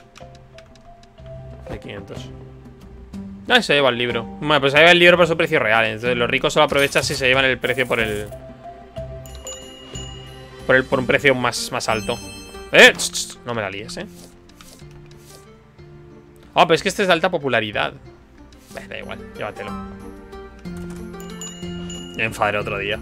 de 500. Ah, se lleva el libro. Bueno, pues se lleva el libro por su precio real. Entonces los ricos solo aprovechan si se llevan el precio por un precio más alto. No me la líes, Oh, pero es que este es de alta popularidad. Da igual, llévatelo. Me enfadaré otro día.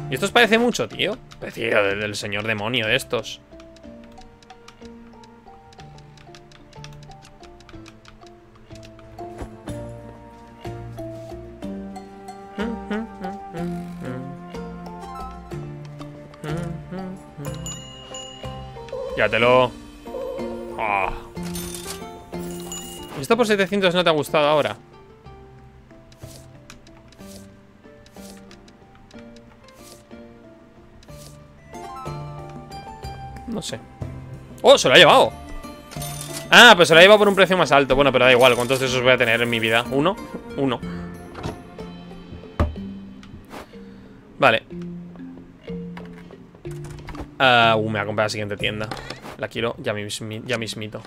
Y esto os parece mucho, tío. Tío, del señor demonio de estos. Llévatelo. Oh. ¿Esto por 700 no te ha gustado ahora? No sé. ¡Oh! Se lo ha llevado. Ah, pues se lo ha llevado por un precio más alto. Bueno, pero da igual. ¿Cuántos de esos voy a tener en mi vida? ¿Uno? Uno. Vale. Me voy a comprar la siguiente tienda. La quiero ya mismito.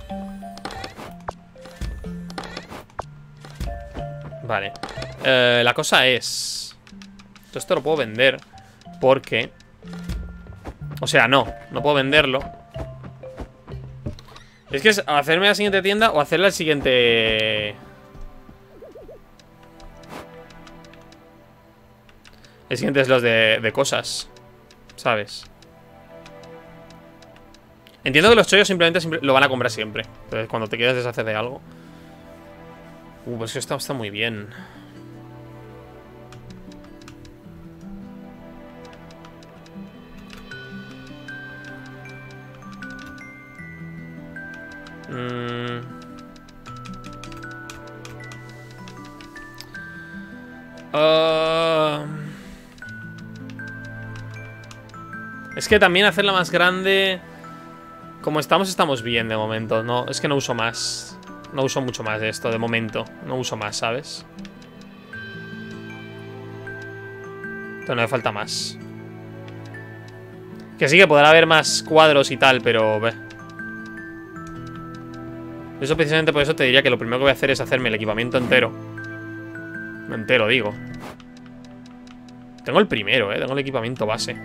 Vale. La cosa es... Todo esto lo puedo vender porque... O sea, no puedo venderlo. Es que es hacerme la siguiente tienda o hacerle el siguiente... El siguiente es los de cosas, ¿sabes? Entiendo que los chollos simplemente lo van a comprar siempre. Entonces cuando te quieres deshacer de algo... pues que esto está muy bien. Es que también hacerla más grande... Como estamos bien de momento. No, es que no uso más. No uso mucho más de esto de momento. No uso más, ¿sabes? Entonces no me falta más. Que sí que podrá haber más cuadros y tal, pero... Eso precisamente por eso te diría que lo primero que voy a hacer es hacerme el equipamiento entero. Entero, digo. Tengo el primero, tengo el equipamiento base.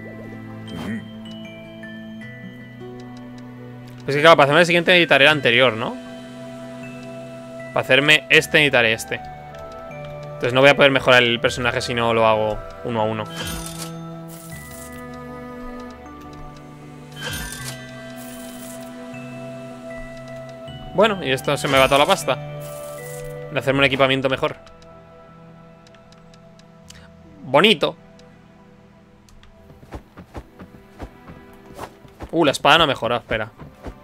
Pues que claro, para hacerme el siguiente necesitaré el anterior, ¿no? Para hacerme este necesitaré este. Entonces no voy a poder mejorar el personaje si no lo hago uno a uno. Bueno, y esto se me va toda la pasta de hacerme un equipamiento mejor. Bonito. La espada no ha mejorado, espera.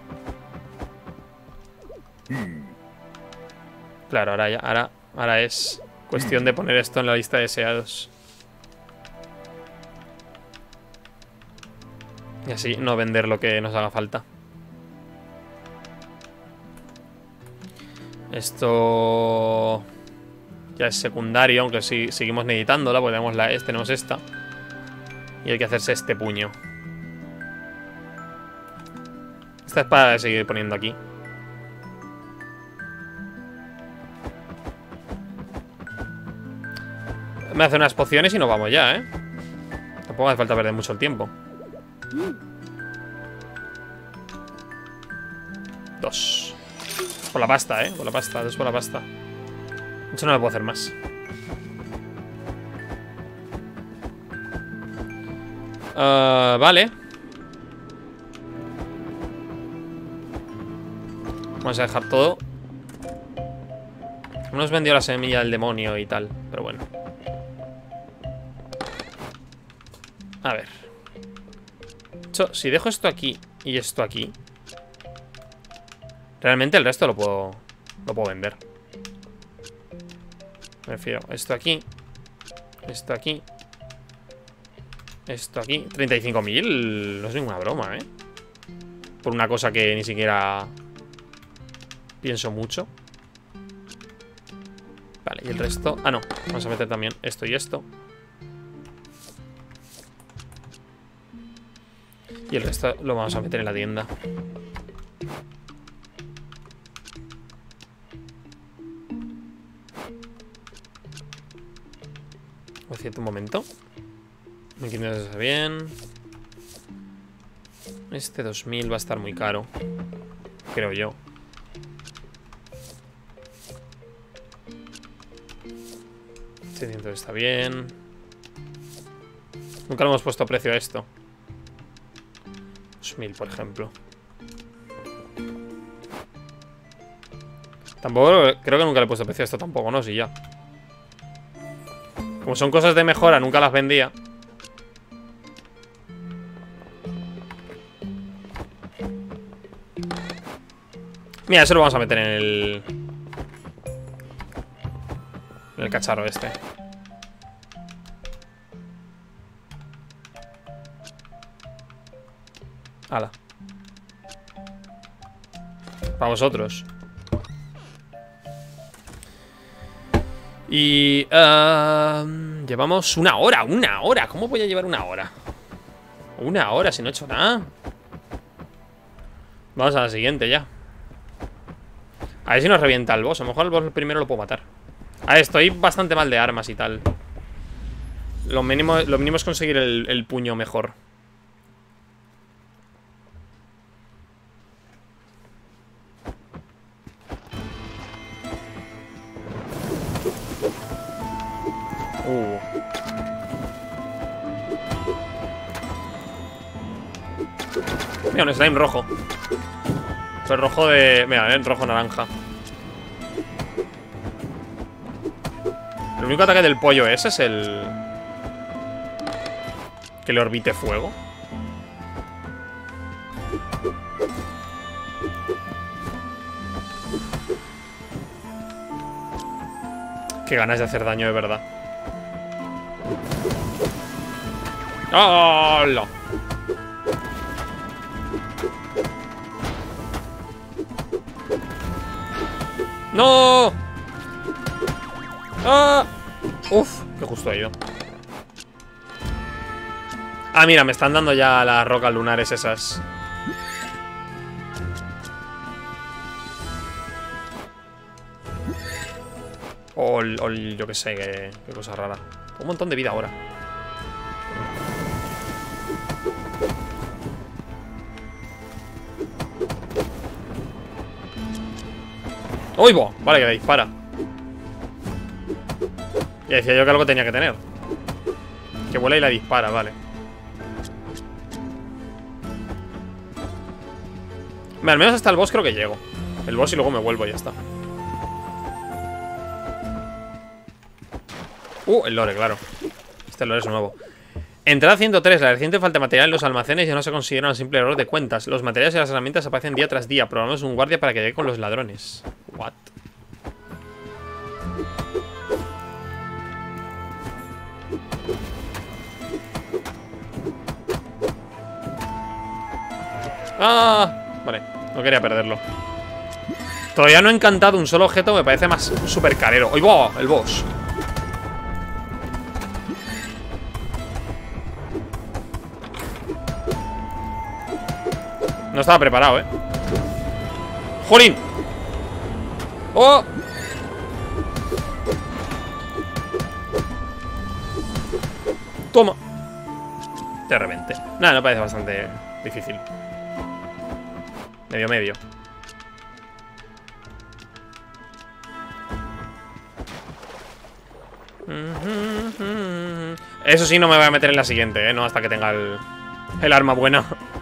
Claro, ahora es cuestión de poner esto en la lista de deseados. Y así no vender lo que nos haga falta. Esto ya es secundario, aunque sí seguimos necesitándola, porque tenemos esta. Y hay que hacerse este puño. Esta espada de seguir poniendo aquí. Me hace unas pociones y nos vamos ya, Tampoco hace falta perder mucho el tiempo. 2. Por la pasta, por la pasta, 2 por la pasta. Eso no lo puedo hacer más. Vale. Vamos a dejar todo. No nos vendió la semilla del demonio y tal, pero bueno. A ver. Si dejo esto aquí y esto aquí, realmente el resto lo puedo vender. Me refiero, esto aquí, esto aquí, esto aquí. 35.000 no es ninguna broma, por una cosa que ni siquiera pienso mucho. Vale, y el resto... Ah, no, vamos a meter también esto y esto. Y el resto lo vamos a meter en la tienda. Por cierto, un momento. 1500 está bien. Este 2000 va a estar muy caro, creo yo. Este 100 está bien. Nunca le hemos puesto precio a esto. 2000, por ejemplo. Tampoco, creo que nunca le he puesto precio a esto tampoco, ¿no? Sí, ya. Como son cosas de mejora, nunca las vendía. Mira, eso lo vamos a meter en el cacharro este. Hala. Para vosotros. Y... llevamos una hora. Una hora. ¿Cómo voy a llevar una hora? Una hora si no he hecho nada. Vamos a la siguiente ya. A ver si nos revienta el boss. A lo mejor el boss primero lo puedo matar. A ver, estoy bastante mal de armas y tal. Lo mínimo es conseguir el puño mejor. Mira, un slime rojo. Pues rojo de... Mira, rojo naranja. El único ataque del pollo ese es el... que le orbite fuego. Qué ganas de hacer daño de verdad. ¡Hola! ¡No! ¡Ah! Uf, qué justo ha ido. Ah, mira, me están dando ya las rocas lunares esas. O yo que sé, qué cosa rara. Un montón de vida ahora. ¡Uy, bo! Vale, que le dispara. Ya decía yo que algo tenía que tener. Que vuela y la dispara, vale. Al menos hasta el boss creo que llego. El boss y luego me vuelvo y ya está. El lore, claro. Este lore es nuevo. Entrada 103. La reciente falta de material en los almacenes ya no se considera un simple error de cuentas. Los materiales y las herramientas aparecen día tras día. Programamos un guardia para que llegue con los ladrones. What? ¡Ah! Vale, no quería perderlo. Todavía no he encantado un solo objeto. Me parece más súper carero. ¡Uy, va! El boss. No estaba preparado, ¡Jolín! ¡Oh! Toma. De repente. Nada, no parece bastante difícil. Medio. Eso sí, no me voy a meter en la siguiente, no hasta que tenga el arma buena.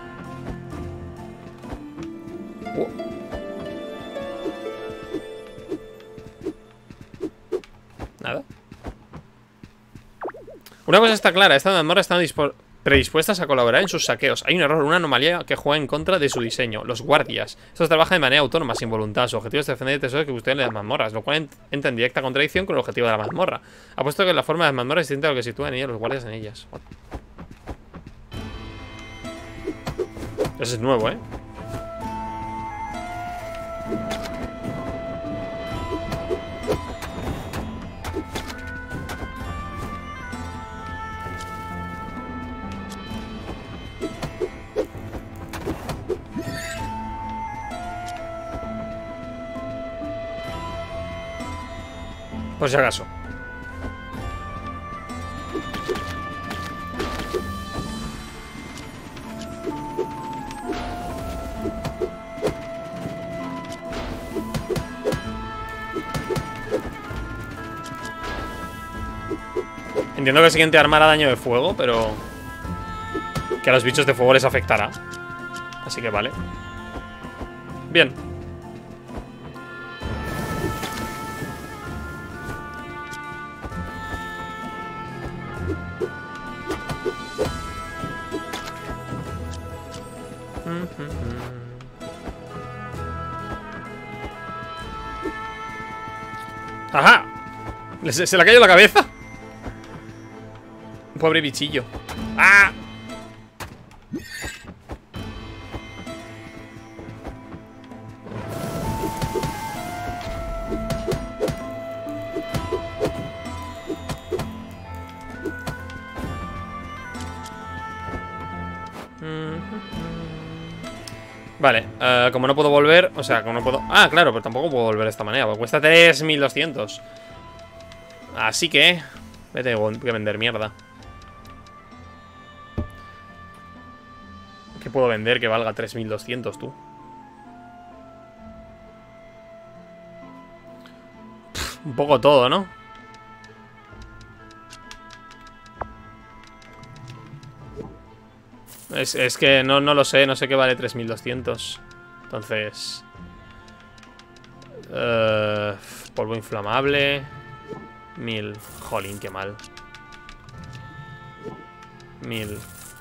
Nada. Una cosa está clara, estas mazmorras están predispuestas a colaborar en sus saqueos. Hay un error, una anomalía que juega en contra de su diseño. Los guardias. Estos trabajan de manera autónoma, sin voluntad. Su objetivo es defender el tesoro que custodian las mazmorras, lo cual entra en directa contradicción con el objetivo de la mazmorra. Apuesto que la forma de las mazmorras es distinta a lo que sitúan ellos los guardias en ellas. What? Eso es nuevo, Por si acaso. Entiendo que el siguiente arma hará daño de fuego, pero... Que a los bichos de fuego les afectará. Así que vale. Bien. ¡Ajá! ¿Se le ha caído la cabeza? Pobre bichillo. ¡Ah! Vale, como no puedo volver. O sea, como no puedo... Ah, claro, pero tampoco puedo volver de esta manera, porque cuesta 3200. Así que me tengo que vender mierda. ¿Qué puedo vender que valga 3200, tú? Un poco todo, ¿no? Es que no lo sé, no sé qué vale 3200. Entonces... polvo inflamable... 1000. Jolín, qué mal. 1000.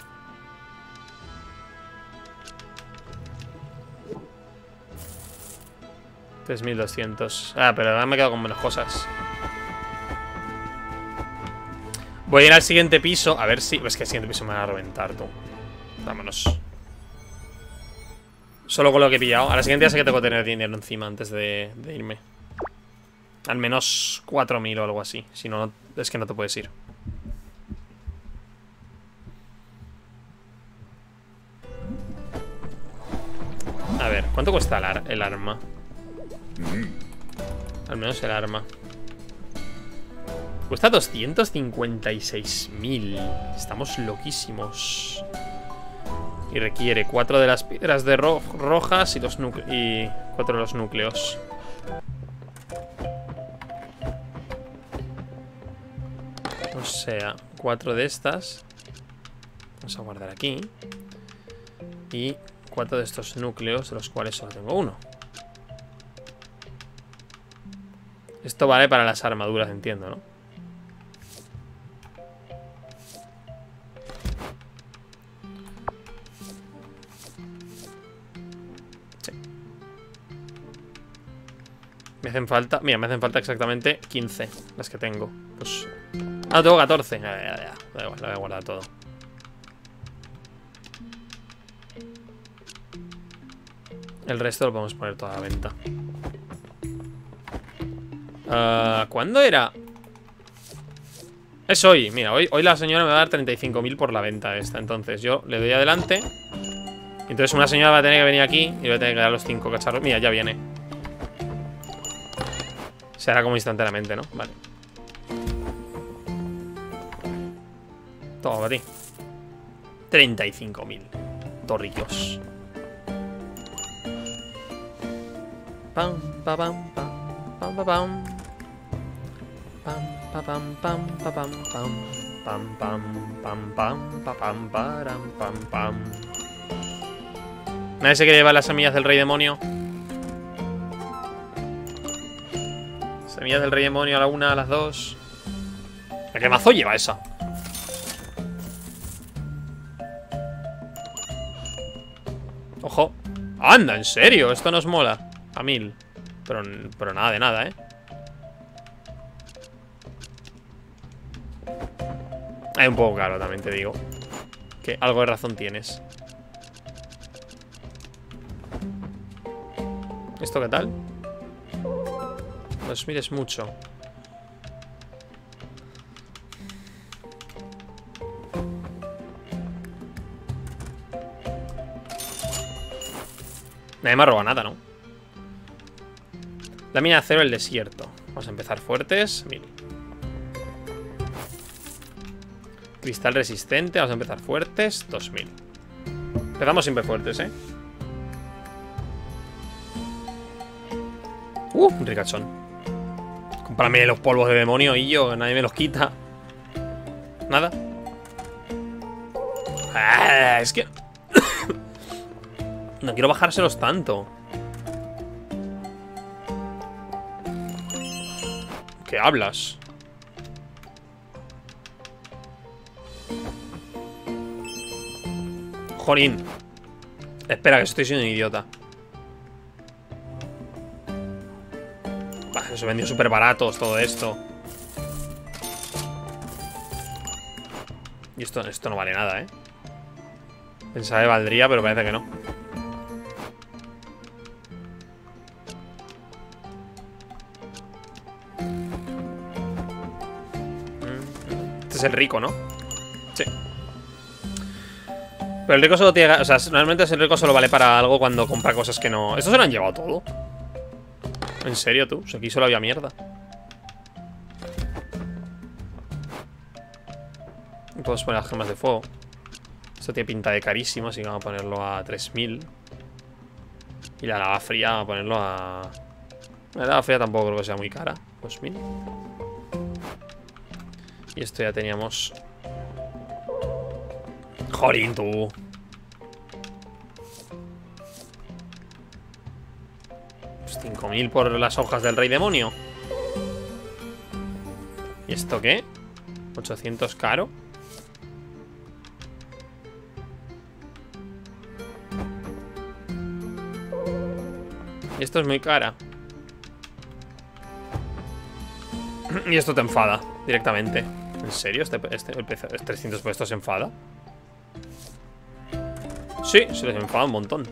$3200. Ah, pero ahora me quedo con menos cosas. Voy a ir al siguiente piso. A ver si... Es que el siguiente piso me va a reventar, tú. Vámonos. Solo con lo que he pillado. A la siguiente ya sé que tengo que tener dinero encima antes de irme. Al menos 4000 o algo así. Si no, es que no te puedes ir. A ver, ¿cuánto cuesta el arma? Al menos el arma. Cuesta 256.000. Estamos loquísimos. Y requiere 4 de las piedras de rojas y 4 de los núcleos. O sea, 4 de estas. Vamos a guardar aquí. Y 4 de estos núcleos, de los cuales solo tengo uno. Esto vale para las armaduras, entiendo, ¿no? Sí. Me hacen falta... Mira, me hacen falta exactamente 15 las que tengo. Pues... Ah, tengo 14. Ya. Da igual, lo voy a guardar todo. El resto lo podemos poner toda a la venta. ¿Cuándo era? Es hoy, mira, hoy la señora me va a dar 35.000 por la venta esta. Entonces yo le doy adelante. Entonces una señora va a tener que venir aquí y le voy a tener que dar los 5 cacharros. Mira, ya viene. Se hará como instantáneamente, ¿no? Vale. Toma para ti. 35.000 torrillos. Pam, pa, pam, pam, pam, pa, pam. Pam, pa, pam, pam, pa, pam, pam. Pam, pam, pam, pam, pa, pam, param, pam, pam. Nadie se quiere llevar las semillas del rey demonio. Semillas del rey demonio a la una, a las dos. ¿Qué mazo lleva esa? Ojo. Anda, en serio, esto nos mola. A 1000. Pero nada de nada, ¿eh? Es un poco caro, también te digo. Que algo de razón tienes. ¿Esto qué tal? 2000 es mucho. Nadie me ha robado nada, ¿no? La mina de acero del desierto. Vamos a empezar fuertes. 1000. Cristal resistente. Vamos a empezar fuertes. 2000. Empezamos siempre fuertes, ¿eh? Un ricachón. Cómprame los polvos de demonio y yo, nadie me los quita. Nada. Es que... no quiero bajárselos tanto. ¿Qué hablas? Jolín. Espera, que estoy siendo un idiota. Bah, se vendió súper baratos todo esto. Y esto no vale nada, ¿eh? Pensaba que valdría, pero parece que no. Este es el rico, ¿no? Sí. Pero el rico solo tiene... O sea, normalmente el rico solo vale para algo cuando compra cosas que no... ¿Estos se lo han llevado todo? ¿En serio, tú? O sea, aquí solo había mierda. Y podemos poner las gemas de fuego. Esto tiene pinta de carísimo, así que vamos a ponerlo a 3000. Y la lava fría vamos a ponerlo a... La lava fría tampoco creo que sea muy cara. 2000. Y esto ya teníamos... Jolín, tú. Pues 5000 por las hojas del rey demonio. ¿Y esto qué? 800 caro. Y esto es muy cara. Y esto te enfada directamente. ¿En serio? El precio es 300 por esto se enfada. Sí, se les enfada un montón.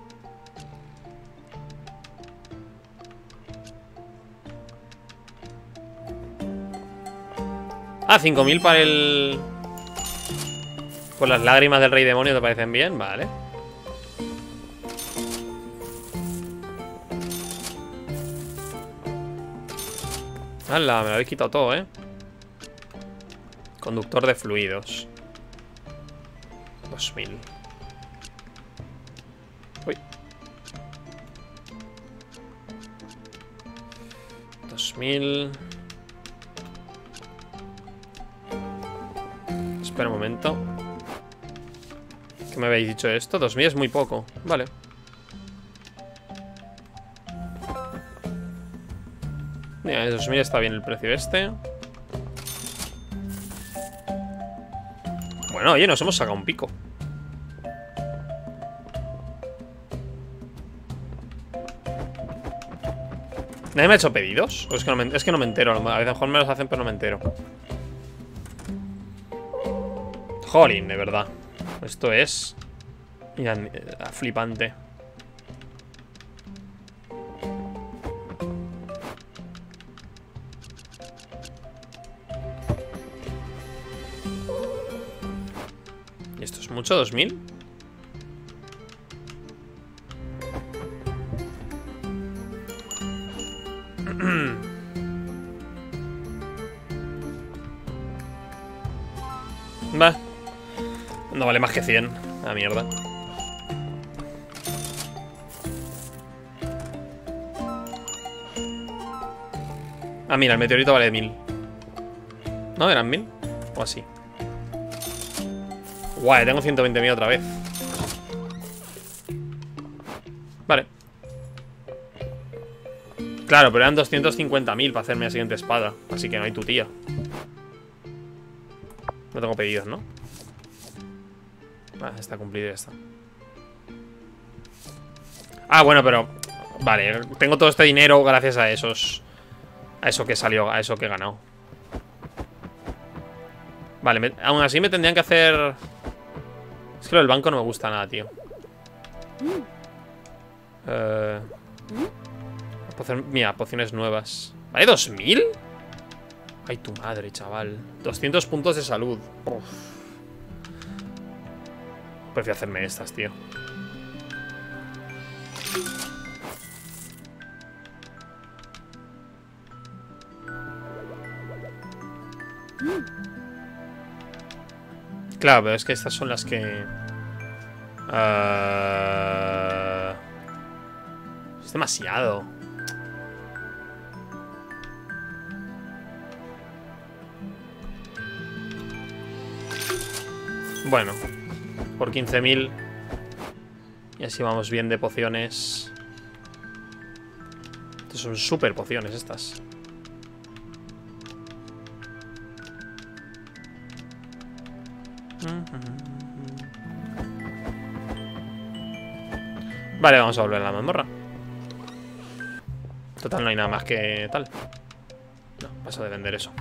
Ah, 5000 para el... Por las lágrimas del rey demonio, ¿te parecen bien? Vale. ¡Hala! Me lo habéis quitado todo, ¿eh? Conductor de fluidos. 2000. Uy. 2000. Espera un momento. ¿Qué me habéis dicho esto? 2000 es muy poco. Vale. Mira, 2000 está bien el precio este. Bueno, oye, nos hemos sacado un pico. ¿Nadie me ha hecho pedidos? ¿O es que no me entero? A veces mejor me los hacen, pero no me entero. Jolín, de verdad. Esto es... Mira, flipante. ¿Y esto es mucho? ¿2000? Va. No vale más que 100. La mierda. Ah, mira, el meteorito vale 1000. ¿No? ¿Eran 1000? O así. Guay, tengo 120.000 otra vez. Vale. Claro, pero eran 250.000 para hacerme la siguiente espada. Así que no hay tu tía. No tengo pedidos, ¿no? Ah, está cumplido, ya está. Ah, bueno, pero... Vale, tengo todo este dinero gracias a esos... A eso que salió, a eso que he ganado. Vale, aún así me tendrían que hacer... Es que lo del banco no me gusta nada, tío. Mira, pociones nuevas. ¿Vale? ¿2000? Ay, tu madre, chaval. 200 puntos de salud. Uf. Prefiero hacerme estas, tío. Claro, pero es que estas son las que... Es demasiado. Bueno. por 15.000. Y así vamos bien de pociones. Estas son súper pociones estas. Vale, vamos a volver a la mazmorra. Total, no hay nada más que tal. No, paso de vender eso.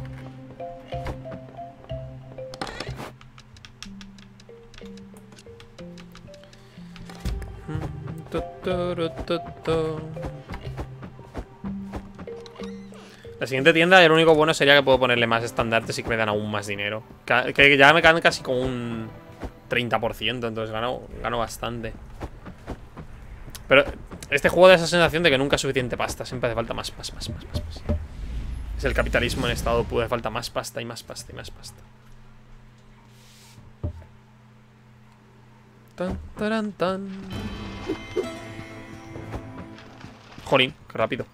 La siguiente tienda, el único bueno sería que puedo ponerle más estandartes y que me dan aún más dinero. Que ya me quedan casi con un 30%, entonces gano bastante. Pero este juego da esa sensación de que nunca es suficiente pasta. Siempre hace falta más. Es el capitalismo en estado puro. Hace falta más pasta y más pasta y más pasta. Tan, taran, tan. Jolín, qué rápido.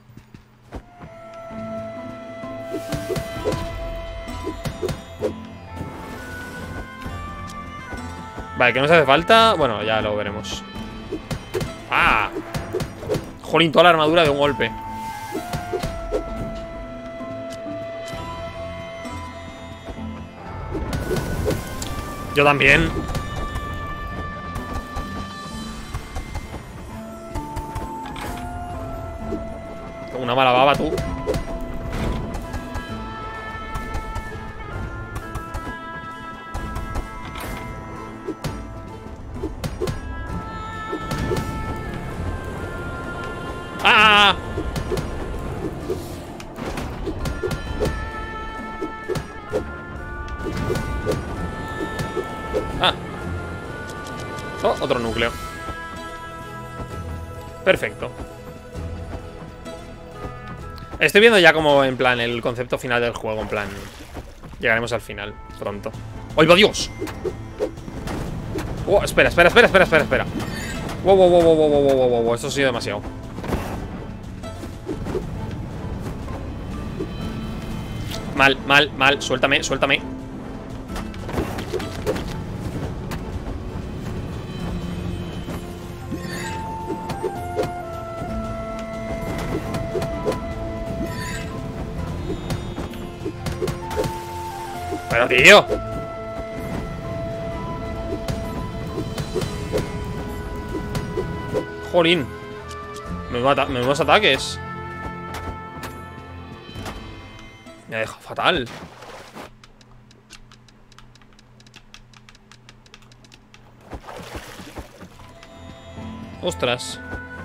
Vale, ¿qué nos hace falta? Bueno, ya lo veremos. ¡Ah! Jolín, toda la armadura de un golpe. Yo también. Tengo una mala baba, tú. ¡Ah! ¡Ah! Oh, otro núcleo. Perfecto. Estoy viendo ya como en plan el concepto final del juego. En plan, llegaremos al final pronto. ¡Ay, va Dios! Oh, espera. Wow. Esto ha sido demasiado. Mal. Suéltame. Pero, tío. Jolín. Menudos ataques. Me ha dejado fatal. Ostras.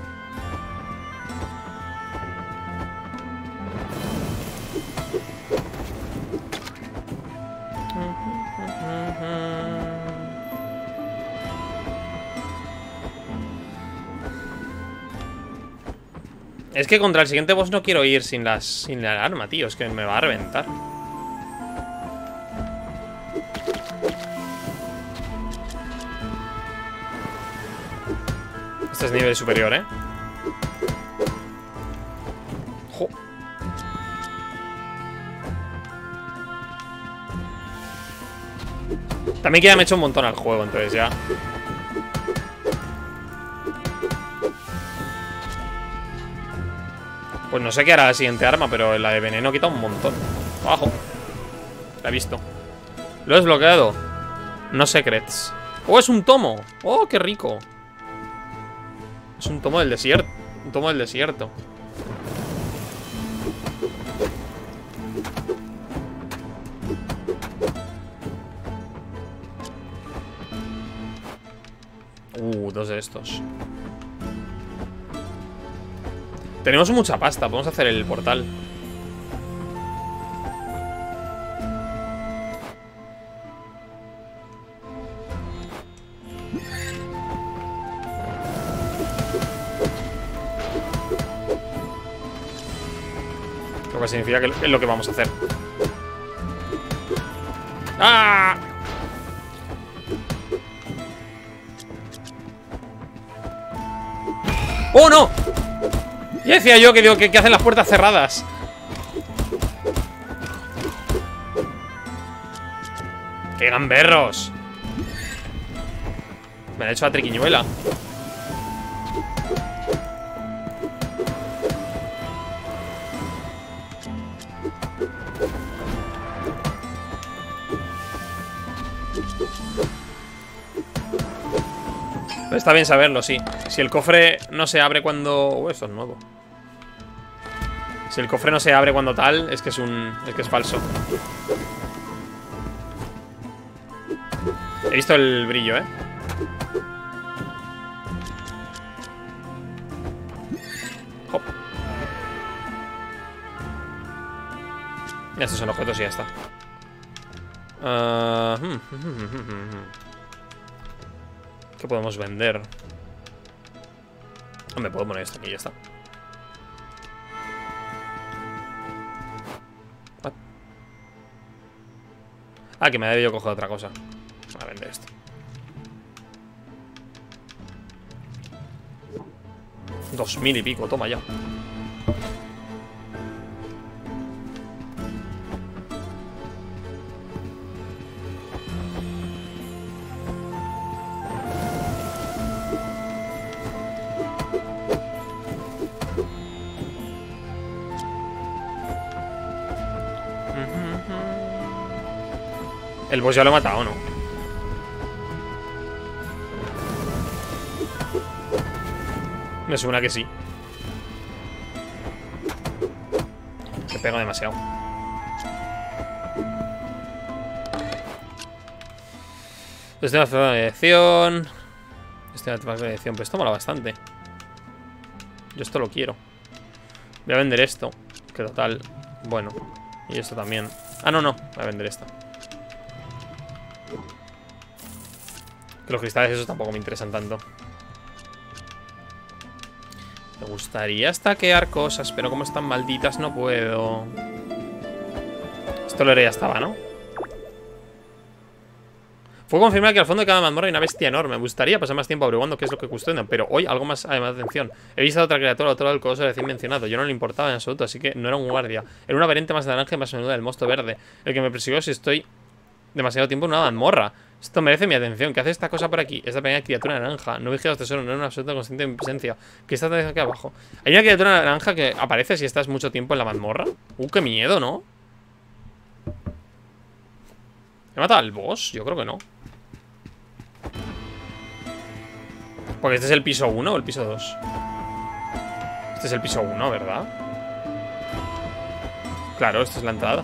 Es que contra el siguiente boss no quiero ir sin el arma, tío. Es que me va a reventar. Este es nivel superior, ¿eh? ¡Jo! También que ya me he hecho un montón al juego, entonces ya. Pues no sé qué hará la siguiente arma, pero la de veneno quita un montón. Abajo. La he visto. Lo he desbloqueado. No secrets. ¡Oh, es un tomo! ¡Oh, qué rico! Es un tomo del desierto. Un tomo del desierto. Dos de estos. Tenemos mucha pasta, podemos hacer el portal. Lo que significa que es lo que vamos a hacer. ¡Ah! ¡Oh, no! Ya decía yo que hacen las puertas cerradas. ¡Qué gamberros! Me la he hecho la triquiñuela. Pero está bien saberlo, sí. Si el cofre no se abre cuando... esto es nuevo. Si el cofre no se abre cuando tal, es que es falso. He visto el brillo, Hop. Ya estos son objetos y ya está. ¿Qué podemos vender? Me puedo poner esto aquí y ya está. What? Ah, que me ha debido coger otra cosa. Voy a vender esto. $2000 y pico, toma ya. El boss ya lo he matado, ¿no? Me suena que sí. Me pego demasiado. Este es una dirección. Este es una dirección. Pero esto mola bastante. Yo esto lo quiero. Voy a vender esto. Que total. Bueno. Y esto también. Ah, no, no. Voy a vender esto. Que los cristales esos tampoco me interesan tanto. Me gustaría stackear cosas, pero como están malditas no puedo. Esto lo haré, ya estaba, ¿no? Fue confirmar que al fondo de cada mazmorra hay una bestia enorme. Me gustaría pasar más tiempo averiguando qué es lo que custodian, pero hoy algo más además de atención. He visto a otra criatura, otro del coloso recién mencionado. Yo no le importaba en absoluto, así que no era un guardia. Era una variante más naranja y más menuda del monstruo verde. El que me persiguió si estoy demasiado tiempo en una mazmorra. Esto merece mi atención. ¿Qué hace esta cosa por aquí? Esta pequeña criatura naranja. No vigila los tesoros, no es una absoluta constante en presencia. ¿Qué está aquí abajo? Hay una criatura naranja que aparece si estás mucho tiempo en la mazmorra. Qué miedo, ¿no? ¿He matado al boss? Yo creo que no. Porque este es el piso 1 o el piso 2. Este es el piso 1, ¿verdad? Claro, esta es la entrada.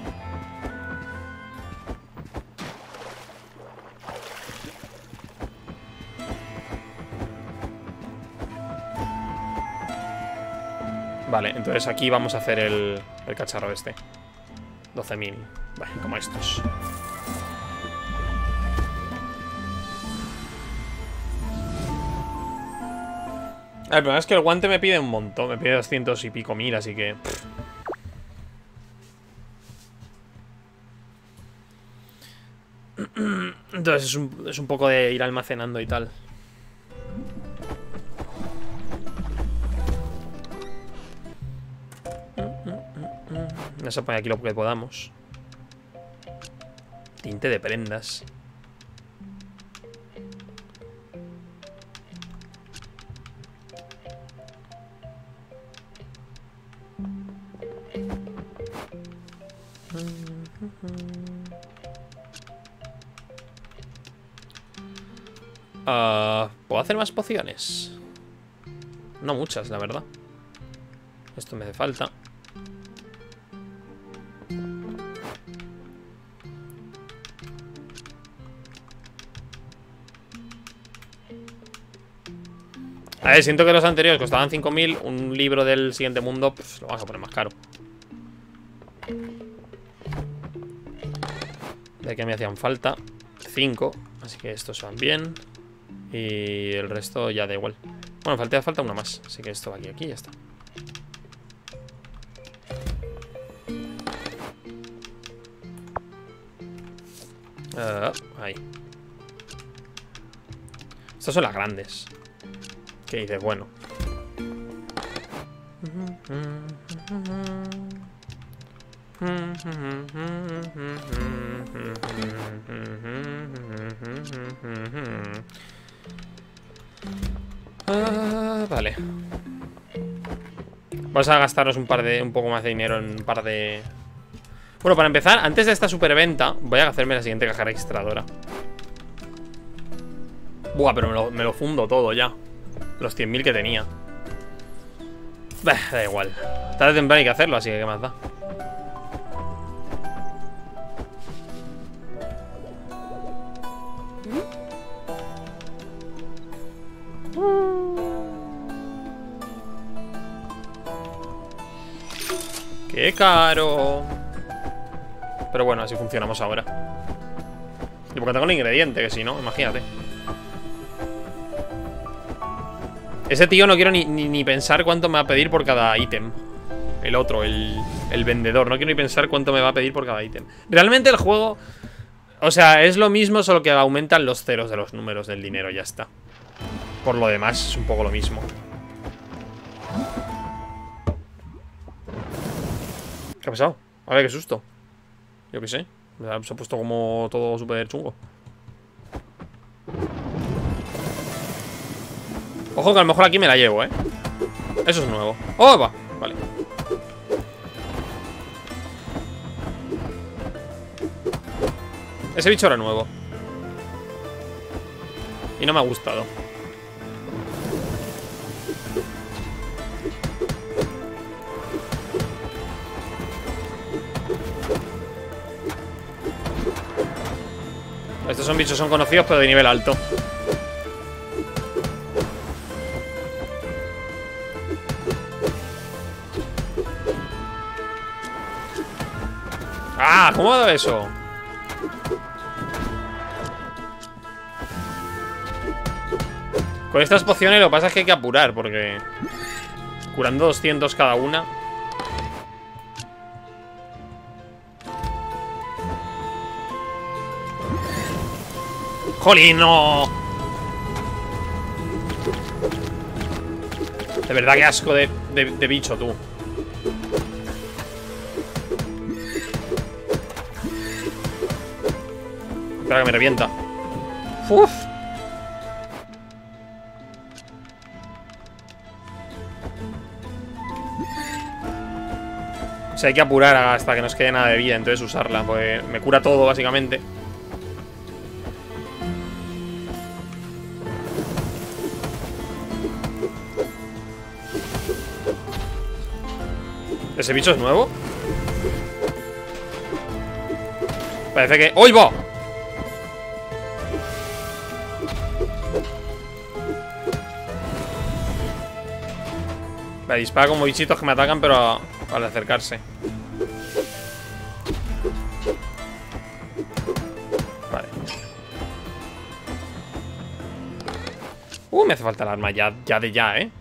Vale, entonces aquí vamos a hacer el cacharro este. 12.000. Vale, como estos. El problema es que el guante me pide un montón. Me pide 200 y pico mil, así que... Entonces es un poco de ir almacenando y tal. Vamos a poner aquí lo que podamos. Tinte de prendas. ¿Puedo hacer más pociones? No muchas, la verdad. Esto me hace falta. A ver, siento que los anteriores costaban 5.000. Un libro del siguiente mundo, pues, lo vamos a poner más caro. De que me hacían falta 5, así que estos van bien. Y el resto ya da igual. Bueno, falta uno más, así que esto va aquí y ya está. Ahí. Estas son las grandes. ¿Qué dices? Bueno. Vale. Vamos a gastarnos un poco más de dinero en un par de... Bueno, para empezar, antes de esta superventa, voy a hacerme la siguiente caja registradora. Buah, pero me lo fundo todo ya. Los 100.000 que tenía. Bah, da igual. Tarde o temprano hay que hacerlo, así que ¿qué más da? ¡Qué caro! Pero bueno, así funcionamos ahora. Y porque tengo el ingrediente, que si no, imagínate. Ese tío no quiero ni pensar cuánto me va a pedir por cada ítem. El otro, el vendedor. No quiero ni pensar cuánto me va a pedir por cada ítem. Realmente el juego... O sea, es lo mismo, solo que aumentan los ceros de los números del dinero, ya está. Por lo demás, es un poco lo mismo. ¿Qué ha pasado? A ver, qué susto. Yo qué sé. Se ha puesto como todo súper chungo. Ojo que a lo mejor aquí me la llevo, ¿eh? Eso es nuevo. ¡Oh, va! Vale. Ese bicho era nuevo. Y no me ha gustado. Estos son bichos, son conocidos, pero de nivel alto. ¡Ah! ¿Cómo ha dado eso? Con estas pociones lo que pasa es que hay que apurar, porque curando 200 cada una. ¡Jolín, no! De verdad, qué asco de bicho, tú. Espera que me revienta. ¡Uf! O sea, hay que apurar hasta que nos quede nada de vida, entonces usarla, porque me cura todo, básicamente. ¿Ese bicho es nuevo? Parece que... ¡Oh, va! Vale, dispara como bichitos que me atacan, pero al acercarse. Vale. Me hace falta el arma ya de ya, ¿eh?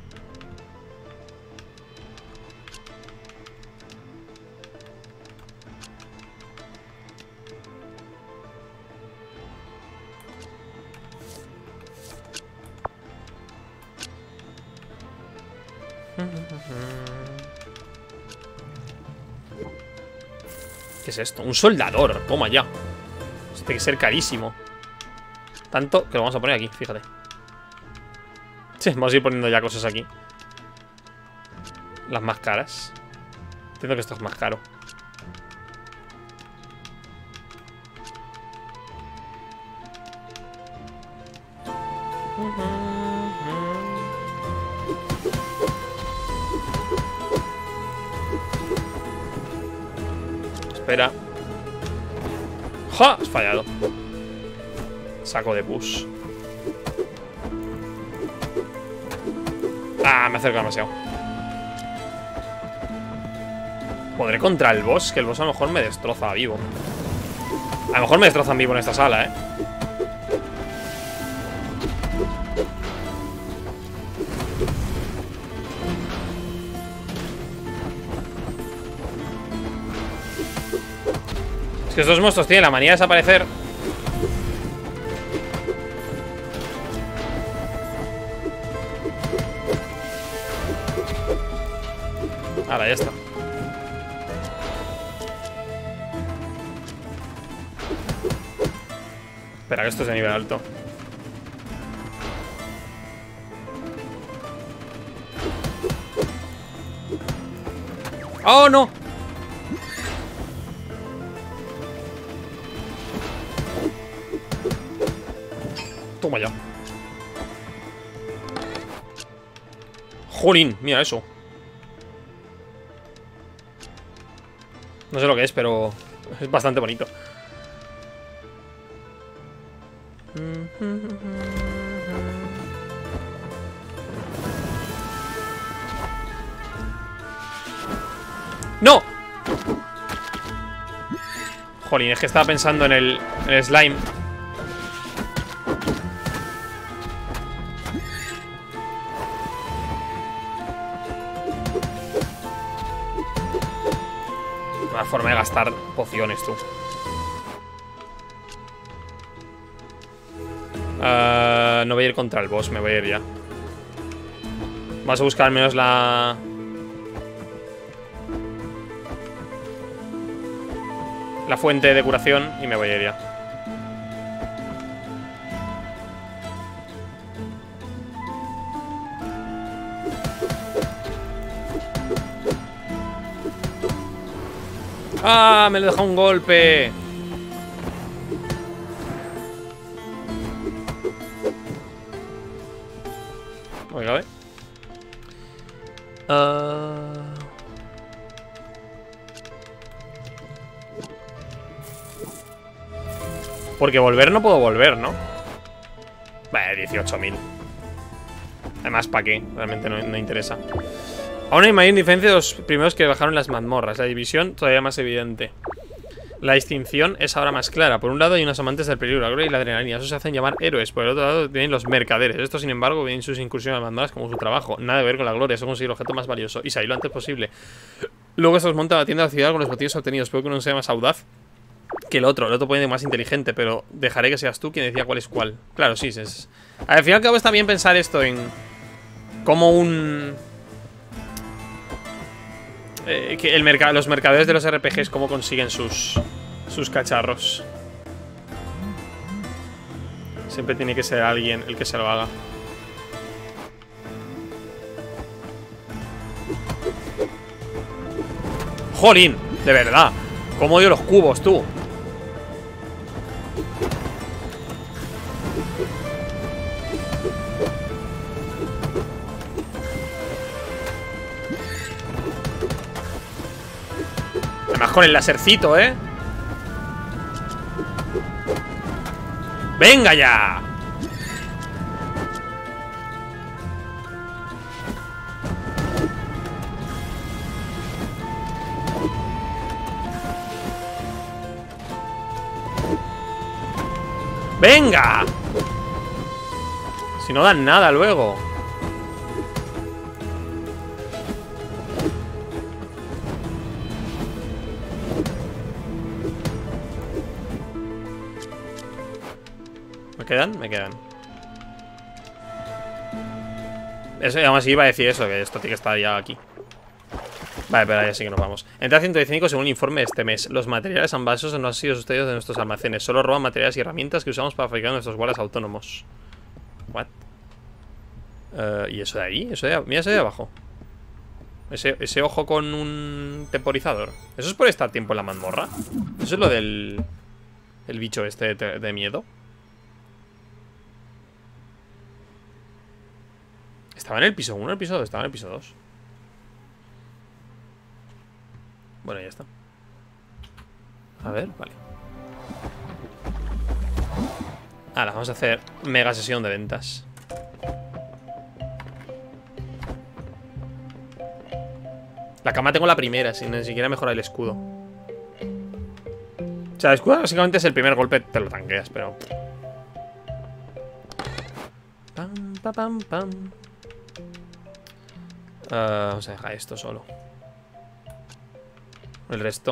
¿Qué es esto? Un soldador, toma ya. Esto tiene que ser carísimo. Tanto que lo vamos a poner aquí, fíjate. Sí, vamos a ir poniendo ya cosas aquí. Las más caras. Entiendo que esto es más caro. Espera. ¡Ja! Has fallado. Saco de push. Ah, me acerco demasiado. Podré contra el boss, que el boss a lo mejor me destroza vivo. A lo mejor me destrozan vivo en esta sala, ¿eh? Es que estos monstruos tienen la manía de desaparecer. Ahora, ya está. Espera, que esto es de nivel alto. ¡Oh, no! Toma ya. Jolín, mira eso. No sé lo que es, pero es bastante bonito. ¡No! Jolín, es que estaba pensando en el slime. Una forma de gastar pociones, tú. No voy a ir contra el boss, me voy a ir ya. Vamos a buscar al menos la fuente de curación y me voy a ir ya. ¡Ah! Me lo dejó un golpe. Oiga, a ver. Porque volver no puedo volver, ¿no? Vale, 18.000. Además, ¿para qué? Realmente no interesa. Aún hay mayor diferencia de los primeros que bajaron las mazmorras. La división todavía más evidente. La distinción es ahora más clara. Por un lado hay unos amantes del peligro, la gloria y la adrenalina. Esos se hacen llamar héroes. Por el otro lado tienen los mercaderes. Estos, sin embargo, ven sus incursiones a las mazmorras como su trabajo. Nada que ver con la gloria. Eso conseguir el objeto más valioso y salir lo antes posible. Luego estos montan a la tienda de la ciudad con los botillos obtenidos. Espero que uno sea más audaz que el otro. El otro puede ser más inteligente, pero dejaré que seas tú quien decida cuál es cuál. Claro, sí. Al fin y al cabo está bien pensar esto en como que los mercaderes de los RPGs cómo consiguen sus cacharros. Siempre tiene que ser alguien el que se lo haga. ¡Jolín! De verdad. ¿Cómo odio los cubos, tú? Además con el lasercito, ¿eh? ¡Venga ya! ¡Venga! Si no dan nada luego. ¿Me quedan? Me quedan. Eso, aún así iba a decir eso, que esto tiene que estar ya aquí. Vale, pero ya sí que nos vamos. Entrada 115 según el informe de este mes. Los materiales envasados no han sido sustraídos de nuestros almacenes. Solo roban materiales y herramientas que usamos para fabricar nuestros guardas autónomos. What? ¿Y eso de ahí? Mira eso de abajo. Ese ojo con un temporizador. ¿Eso es por estar tiempo en la mazmorra? ¿Eso es lo del el bicho este de miedo? ¿Estaba en el piso 1 o el piso 2? Estaba en el piso 2. Bueno, ya está. A ver, vale. Ahora, vamos a hacer mega sesión de ventas. La cama tengo la primera, sin ni siquiera mejorar el escudo. O sea, el escudo básicamente es el primer golpe, te lo tanqueas, pero... Pam, pam, pam, pam. Vamos a dejar esto solo. El resto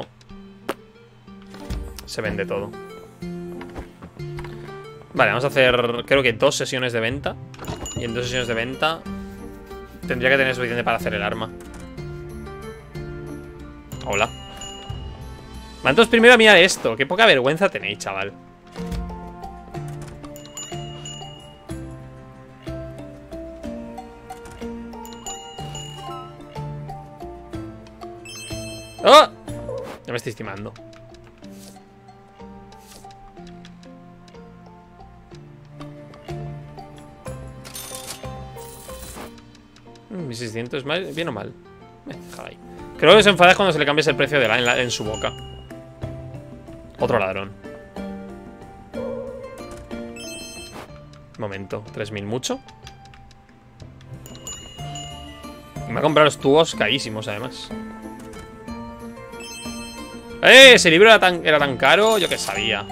se vende todo. Vale, vamos a hacer creo que 2 sesiones de venta. Y en 2 sesiones de venta tendría que tener suficiente para hacer el arma. Hola. Entonces primero a mirar esto. Qué poca vergüenza tenéis, chaval. ¡Oh! Ya me estoy estimando. ¿1600? ¿Bien o mal? Déjala ahí. Creo que se enfada cuando se le cambies el precio de en su boca. Otro ladrón. Momento, 3000 mucho. Y me ha comprado los tubos carísimos, además. Ese libro era tan caro. Yo que sabía.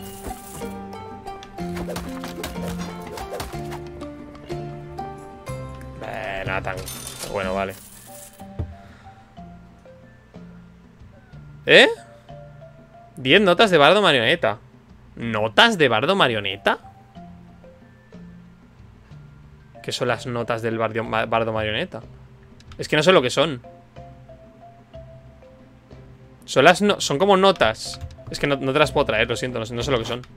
Nada tan... Bueno, vale. 10 notas de bardo marioneta. ¿Notas de bardo marioneta? ¿Qué son las notas del bardo marioneta? Es que no sé lo que son. Son como notas. Es que no te las puedo traer, lo siento, no sé lo que son.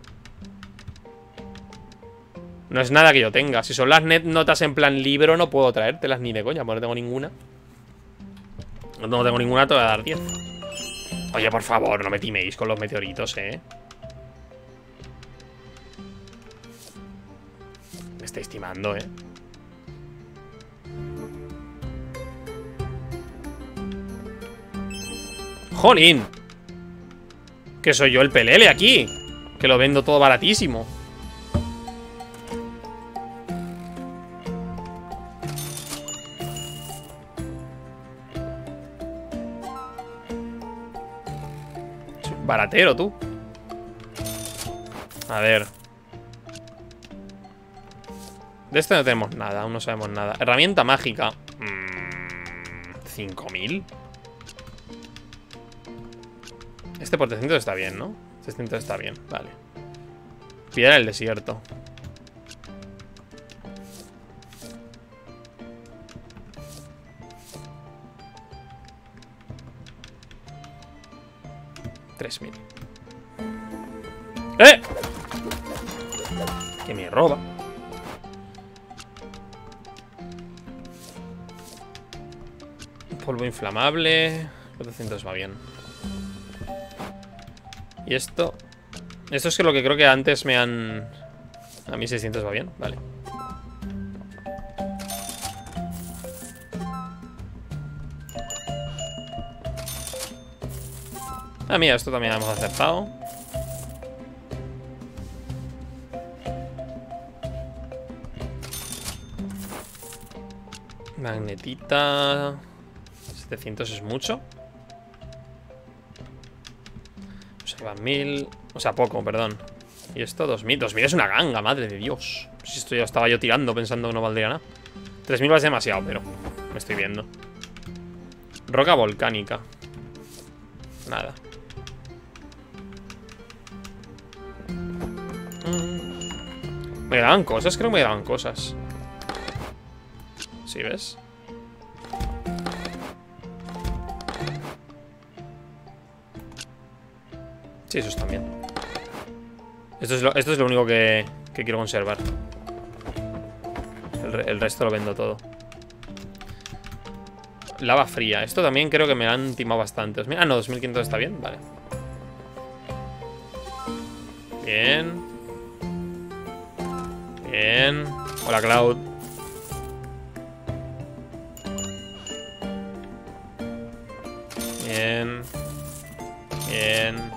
No es nada que yo tenga. Si son las notas en plan libro, no puedo traértelas ni de coña, porque no tengo ninguna. No tengo ninguna, te voy a dar 10. Oye, por favor, no me timéis con los meteoritos, Me estáis timando, ¡Jolín! Que soy yo el pelele aquí. Que lo vendo todo baratísimo. Baratero, tú. A ver. De este no tenemos nada, aún no sabemos nada. Herramienta mágica. 5000. Este por 300 está bien, ¿no? 300 está bien, vale. Piedra del desierto. $3000. Que me roba. Polvo inflamable. 400 va bien. Y esto. Esto es que lo que creo que antes me han... A 1600 va bien, vale. Ah, mira, esto también hemos acertado. Magnetita. 700 es mucho. O sea, van 1000. O sea, poco, perdón. Y esto, 2000. 2000 es una ganga, madre de Dios. Si esto ya estaba yo tirando pensando que no valdría nada. 3000 va a ser demasiado, pero me estoy viendo. Roca volcánica. Nada. Me daban cosas, creo que me daban cosas. ¿Sí ves? Sí, esos también. Esto es lo único que quiero conservar. El resto lo vendo todo. Lava fría. Esto también creo que me han timado bastante. Ah, no, 2500 está bien. Vale. Bien. Bien. Hola, Cloud. Bien. Bien.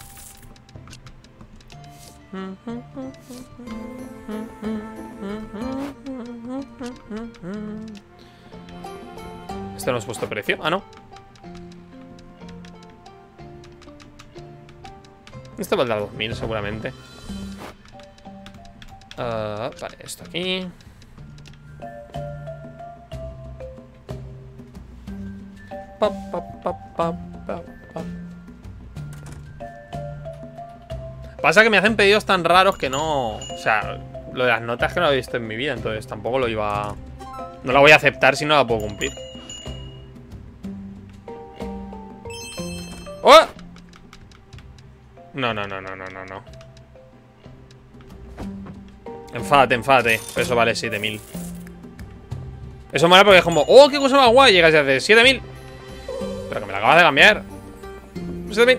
¿Este no has puesto precio? Ah, no. Esto valdrá 2000 seguramente. Vale, esto aquí. Pasa que me hacen pedidos tan raros que no... O sea, lo de las notas que no lo he visto en mi vida. Entonces tampoco lo iba... No la voy a aceptar si no la puedo cumplir. ¡Oh! No. Enfádate. Eso vale 7000. Eso mola porque es como... ¡Oh, qué cosa más guay! Llegas y haces 7000. Pero que me la acabas de cambiar. 7000.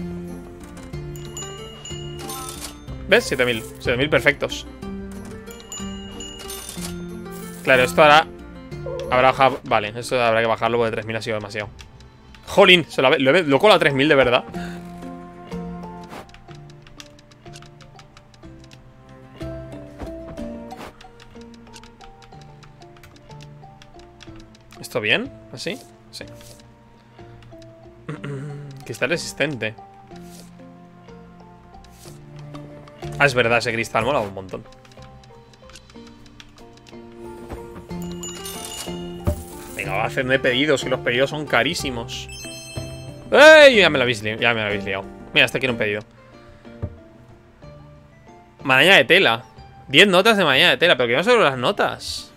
¿Ves? 7000. 7000 perfectos. Claro, esto hará... Habrá bajado... Vale, esto habrá que bajarlo porque 3000 ha sido demasiado. Jolín, lo he colado a 3000 de verdad. ¿Esto bien? ¿Así? Sí. Cristal resistente. Ah, es verdad, ese cristal mola un montón. Venga, va a hacerme pedidos, que los pedidos son carísimos. ¡Ey! Ya me lo habéis liado. Mira, este quiere un pedido. Maraña de tela. 10 notas de maraña de tela, pero que no solo las notas.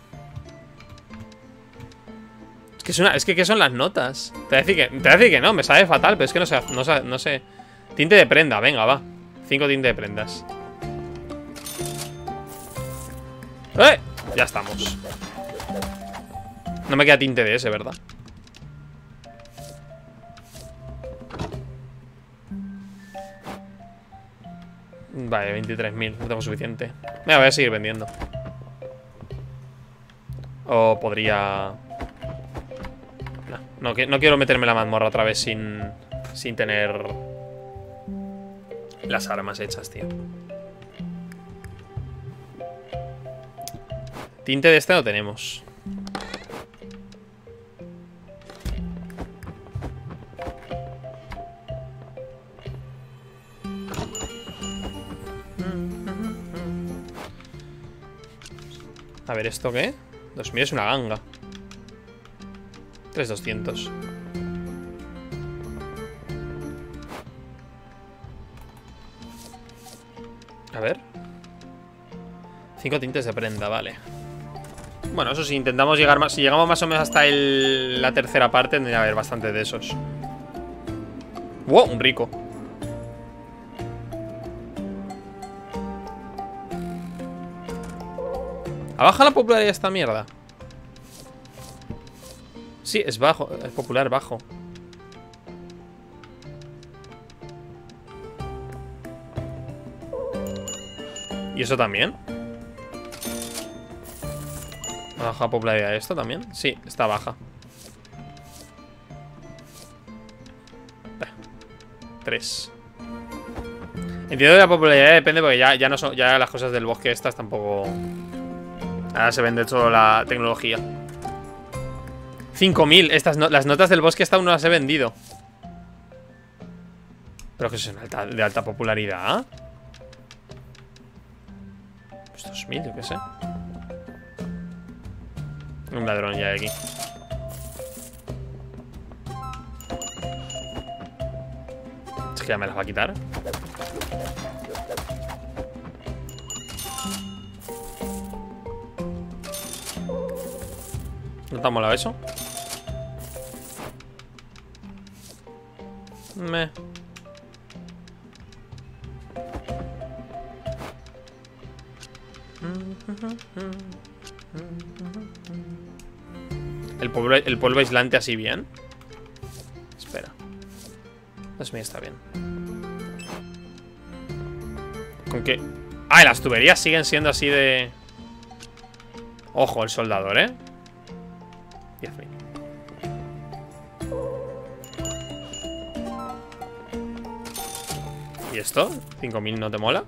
Es que ¿qué son las notas? Te voy a decir que no, me sabe fatal, pero es que no sé. Tinte de prenda, venga, va. 5 tintes de prendas. Ya estamos. No me queda tinte de ese, ¿verdad? Vale, 23.000, no tengo suficiente. Me voy a seguir vendiendo. O podría... No quiero meterme en la mazmorra otra vez sin tener las armas hechas, tío. Tinte de este no tenemos. A ver, ¿esto qué? 2000 es una ganga. 3200. A ver. 5 tintes de prenda, vale. Bueno, eso sí, intentamos llegar más. Si llegamos más o menos hasta la tercera parte, tendría que haber bastante de esos. ¡Wow! Un rico. ¿Ha bajado la popularidad de esta mierda? Sí, es bajo, es popular bajo. ¿Y eso también? ¿Ha bajado la popularidad de esto también? Sí, está baja. 3. Entiendo que la popularidad depende porque ya no son, ya las cosas del bosque estas tampoco. Ahora se vende solo la tecnología. 5000. Las notas del bosque esta aún no las he vendido. Pero que son de alta popularidad. Pues 2000, yo qué sé. Un ladrón ya hay aquí. Es que ya me las va a quitar. ¿No te ha molado eso? El polvo aislante así bien. Espera. 2000 está bien. ¿Con qué? Ah, y las tuberías siguen siendo así de... Ojo, el soldador, 10.000. ¿Y esto? ¿5000 no te mola?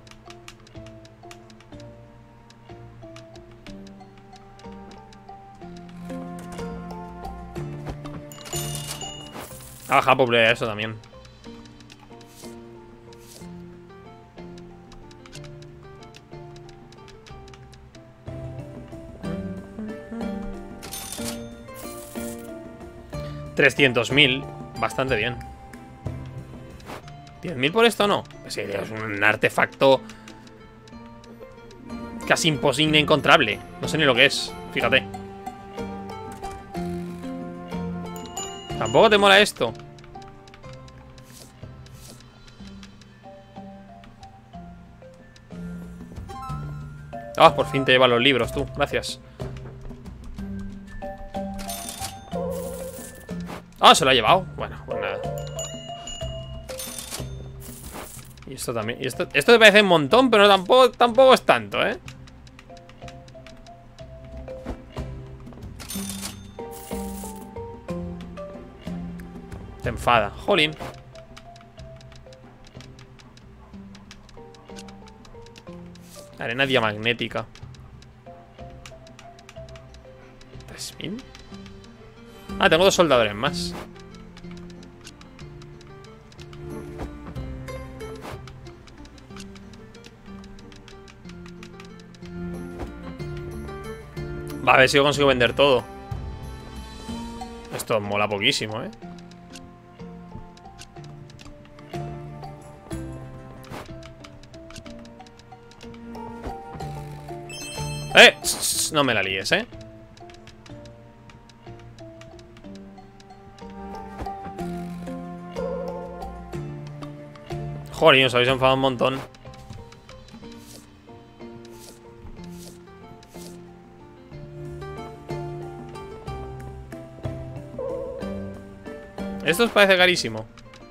Ha bajado popularidad eso también. $300.000. Bastante bien. 10.000 por esto no. Es un artefacto casi imposible, inencontrable. No sé ni lo que es. Fíjate. ¿Tampoco te mola esto? Ah, por fin te llevan los libros, tú. Gracias. Ah, se lo ha llevado. Bueno, pues nada. Y esto también. Y esto me parece un montón, pero tampoco es tanto, ¿eh? Te enfada. Jolín. Arena diamagnética. 3000. Ah, tengo 2 soldadores más. Va, a ver si yo consigo vender todo. Esto mola poquísimo, ¿eh? No me la líes, ¿eh? Joder, os habéis enfadado un montón. Esto os parece carísimo.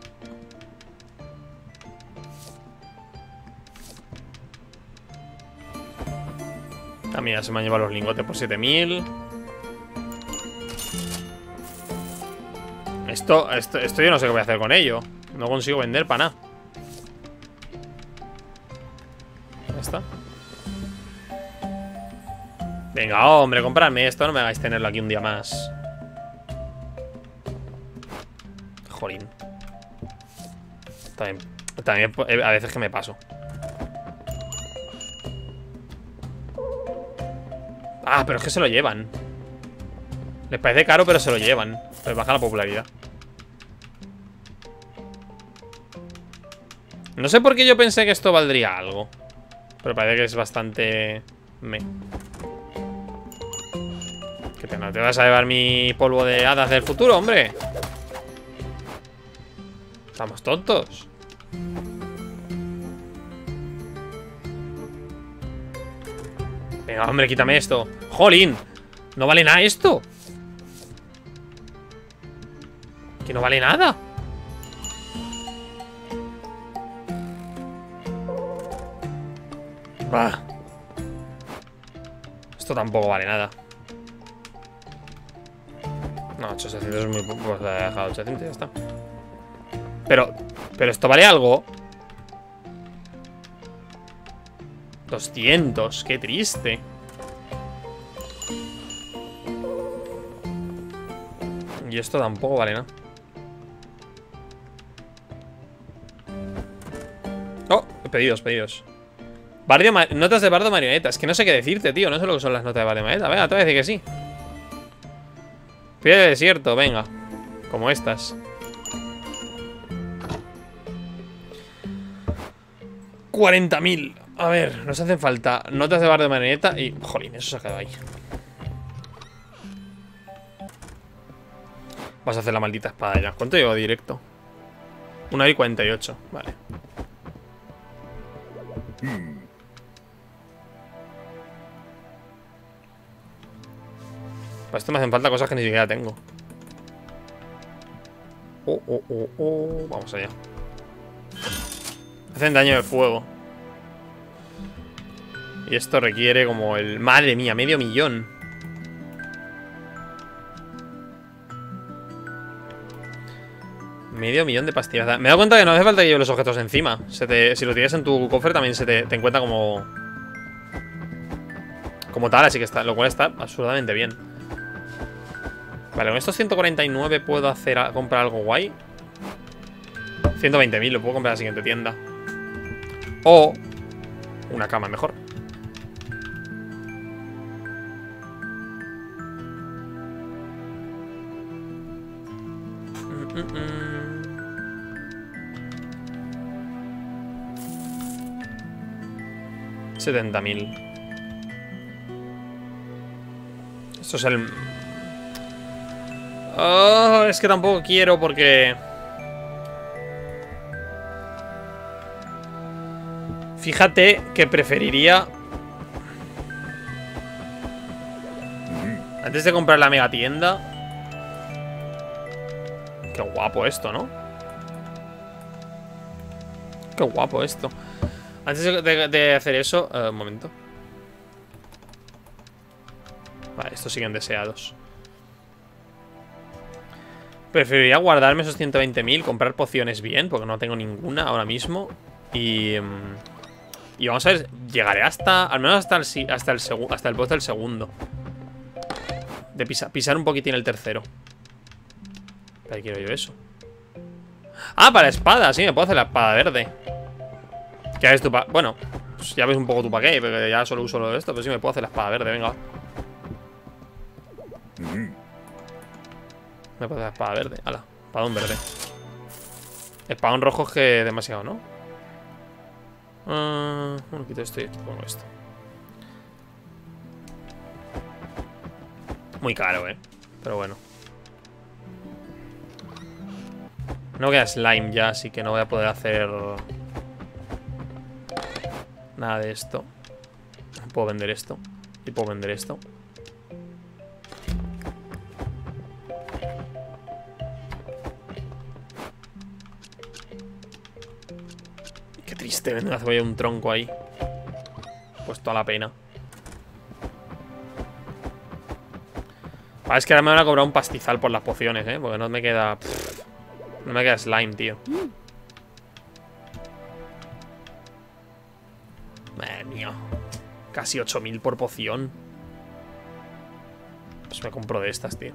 Ah, mira, se me han llevado los lingotes por 7000. Esto yo no sé qué voy a hacer con ello. No consigo vender para nada. Ya está. Venga, hombre, compradme esto. No me hagáis tenerlo aquí un día más. Jolín. También a veces que me paso. Ah, pero es que se lo llevan. Les parece caro, pero se lo llevan. Les baja la popularidad. No sé por qué yo pensé que esto valdría algo. Pero parece que es bastante... Que no te vas a llevar mi polvo de hadas del futuro, hombre. Estamos tontos. Venga, hombre, quítame esto. ¡Jolín! No vale nada esto. Que no vale nada. Bah. Esto tampoco vale nada. No, 800 es muy poco. Pues la he dejado 800 y ya está. Pero esto vale algo. 200, qué triste. Y esto tampoco vale nada. Oh, pedidos. Notas de bardo marioneta. Es que no sé qué decirte, tío. No sé lo que son las notas de bardo marioneta. Venga, te voy a decir que sí. Piedra de desierto, venga. Como estas. 40.000. A ver, nos hacen falta notas de bardo marioneta y... Jolín, eso se ha quedado ahí. Vas a hacer la maldita espada ya. ¿Cuánto llevo directo? 1:48, vale. Para esto me hacen falta cosas que ni siquiera tengo. Vamos allá. Hacen daño de fuego. Y esto requiere como el... Madre mía, 500.000. $500.000 de pastillas. Me he dado cuenta que no hace falta que lleve los objetos encima. Si lo tienes en tu cofre también te encuentra como... Como tal, así que está... Lo cual está absurdamente bien. Vale, con estos 149 puedo comprar algo guay. 120.000, lo puedo comprar en la siguiente tienda. O una cama mejor. $70.000. Esto es el... Oh, es que tampoco quiero porque... Fíjate que preferiría... Antes de comprar la mega tienda... Qué guapo esto, ¿no? Qué guapo esto. Antes de hacer eso, un momento. Vale, estos siguen deseados. Preferiría guardarme esos 120.000, comprar pociones bien, porque no tengo ninguna ahora mismo. Y vamos a ver, llegaré hasta, al menos hasta el post del segundo. De pisar un poquitín el tercero. ¿Para qué quiero yo eso? Ah, para la espada, sí, me puedo hacer la espada verde. ¿Qué haces tú? Bueno, pues ya ves un poco tú para qué, porque ya solo uso lo de esto, pero sí me puedo hacer la espada verde, venga. Me puedo hacer la espada verde, ala, espadón verde. Espadón rojo es que demasiado, ¿no? Bueno, quito esto y pongo esto. Muy caro, pero bueno. No queda slime ya, así que no voy a poder hacer nada de esto. Puedo vender esto. Y puedo vender esto. Qué triste vender una cebolla de un tronco ahí. Puesto a la pena. Es que ahora me van a cobrar un pastizal por las pociones, porque no me queda... no me queda slime, tío. Madre mía. Casi 8.000 por poción. Pues me compro de estas, tío.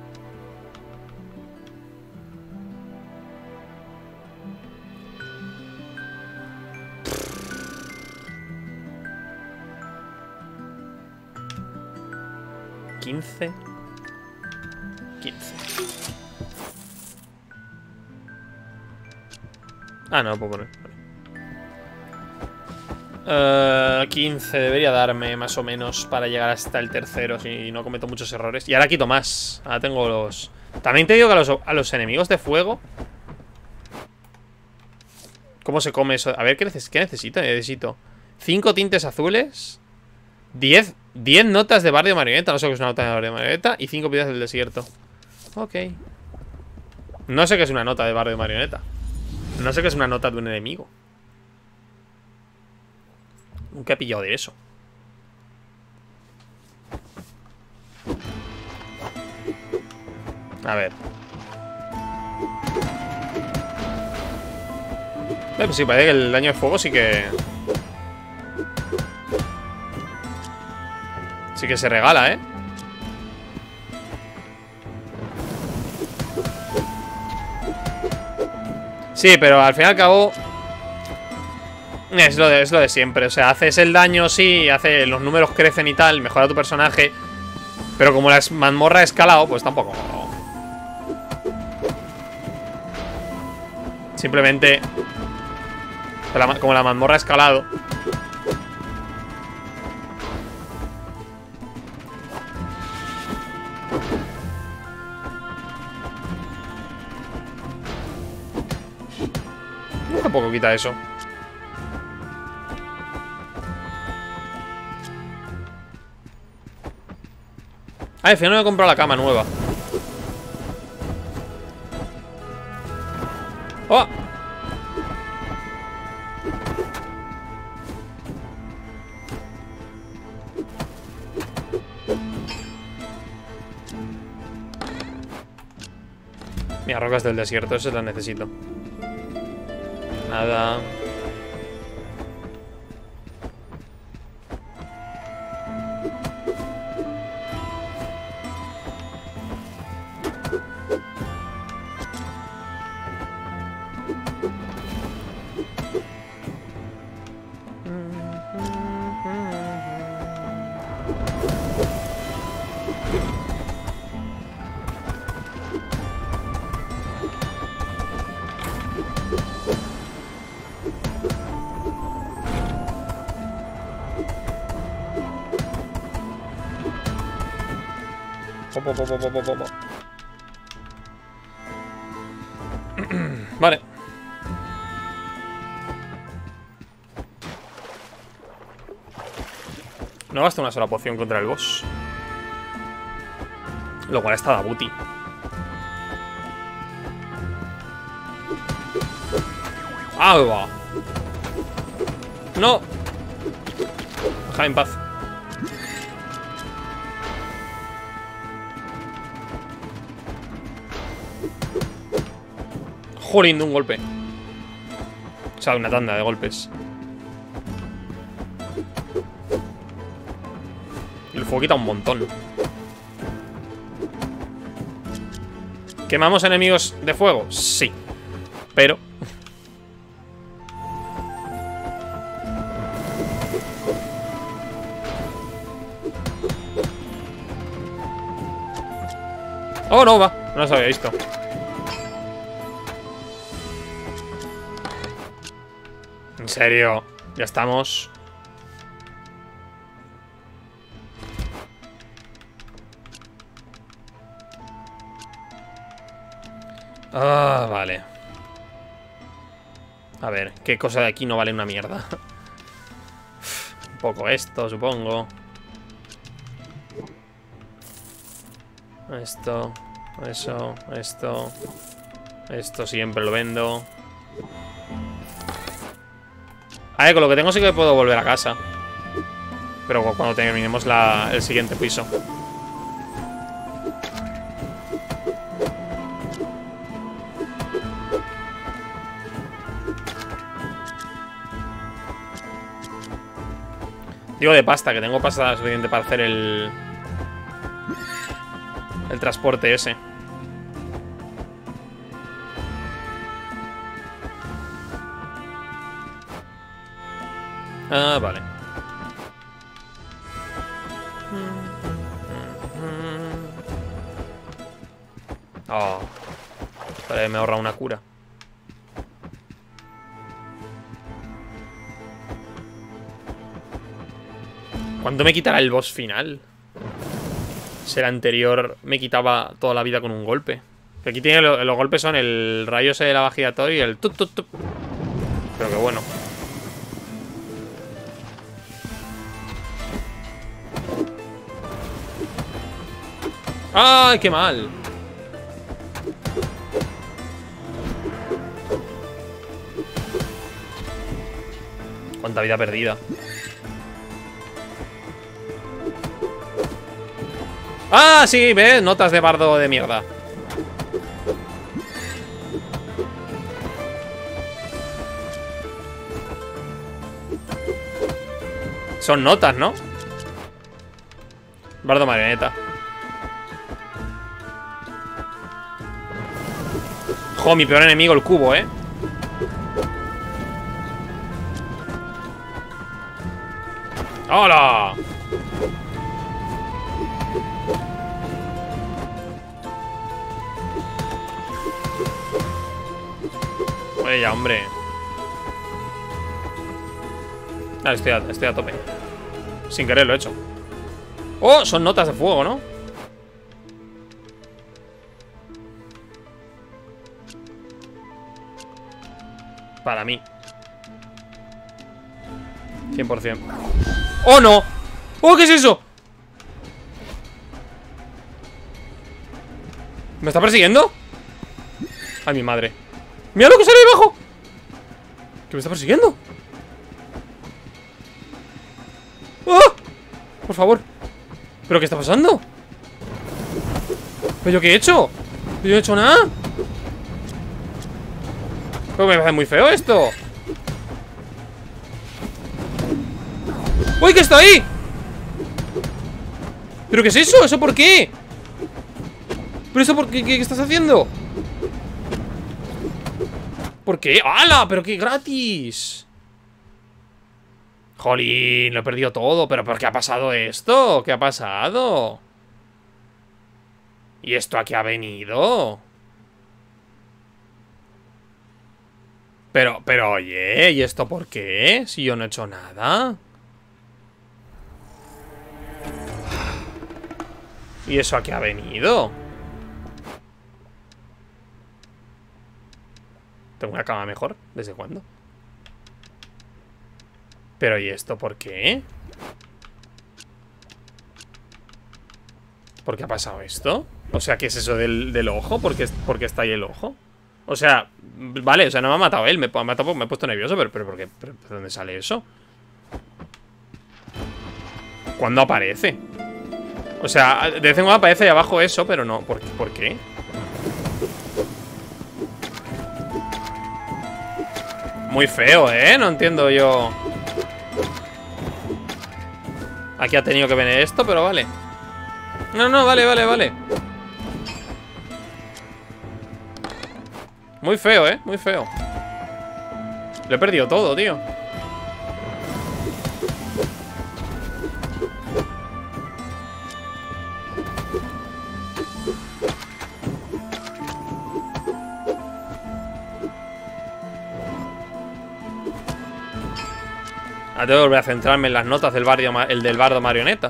¿15? 15. Ah, no, puedo poner. 15 debería darme más o menos para llegar hasta el tercero, si no cometo muchos errores. Y ahora quito más. Ahora tengo los... También te digo que a los enemigos de fuego... ¿Cómo se come eso? A ver, ¿qué necesito? Necesito 5 tintes azules, 10 notas de barrio marioneta. No sé qué es una nota de barrio marioneta. Y 5 piedras del desierto. Ok. No sé qué es una nota de barrio marioneta. No sé qué es una nota de un enemigo. Nunca he pillado de eso. A ver. Pues sí, parece que el daño de fuego sí que... sí que se regala, Sí, pero al fin y al cabo... Es lo de siempre, o sea, haces el daño, sí, los números crecen y tal, mejora tu personaje. Pero como la mazmorra ha escalado, pues tampoco. Simplemente, como la mazmorra ha escalado. Tampoco quita eso. Al final no me he comprado la cama nueva. ¡Oh! Mira, rocas del desierto, eso las necesito. Nada. Vale. No basta una sola poción contra el boss. Lo cual está da booty. ¡Ah, va! ¡No! Déjame en paz. Jolín, de un golpe. O sea, una tanda de golpes. Y el fuego quita un montón. ¿Quemamos enemigos de fuego? Sí. Pero... Oh, no, va. No los había visto. En serio. Ya estamos. Ah, vale. A ver, ¿qué cosa de aquí no vale una mierda? Un poco esto, supongo. Esto, eso, esto. Esto siempre lo vendo. A ver, con lo que tengo sí que puedo volver a casa. Pero cuando terminemos el siguiente piso. Digo de pasta, que tengo pasta suficiente para hacer el transporte ese. Ah, vale. Oh, vale, me ahorra una cura. ¿Cuánto me quitará el boss final? Si el anterior me quitaba toda la vida con un golpe. Aquí tiene los golpes son el rayo ese de la giratorio y el tut tut tut. Pero que bueno. ¡Ay, qué mal! Cuánta vida perdida. ¡Ah, sí! ¿Ves? Notas de bardo de mierda. Son notas, ¿no? Bardo marioneta. Jo, mi peor enemigo, el cubo, ¿eh? ¡Hola! Oye, ya, hombre. Ah, estoy a tope. Sin querer lo he hecho. Oh, son notas de fuego, ¿no? Para mí 100%. ¡Oh, no! ¡Oh, qué es eso! ¿Me está persiguiendo? ¡Ay, mi madre! ¡Mira lo que sale ahí abajo! ¿Qué me está persiguiendo? ¡Oh! Por favor. ¿Pero qué está pasando? ¿Pero yo qué he hecho? Yo no he hecho nada. Pero me parece muy feo esto. ¡Uy, que está ahí! ¿Pero qué es eso? ¿Eso por qué? ¿Pero eso por qué? ¿Qué estás haciendo? ¿Por qué? ¡Hala! ¡Pero qué gratis! Jolín, lo he perdido todo. ¿Pero por qué ha pasado esto? ¿Qué ha pasado? ¿Y esto a qué ha venido? Pero oye, ¿y esto por qué? Si yo no he hecho nada. ¿Y eso a qué ha venido? ¿Tengo una cama mejor? ¿Desde cuándo? Pero ¿y esto por qué? ¿Por qué ha pasado esto? O sea, ¿qué es eso del ojo? ¿Por qué está ahí el ojo? O sea, vale, o sea, no me ha matado él. Me he puesto nervioso, pero ¿por qué? ¿Pero de dónde sale eso? ¿Cuándo aparece? O sea, de vez en cuando aparece ahí abajo eso, pero no. ¿Por qué? Muy feo, ¿eh? No entiendo yo. Aquí ha tenido que venir esto, pero vale. No, vale. Muy feo, ¿eh? Muy feo. Lo he perdido todo, tío. Ahora tengo que volver a centrarme en las notas del bardo marioneta.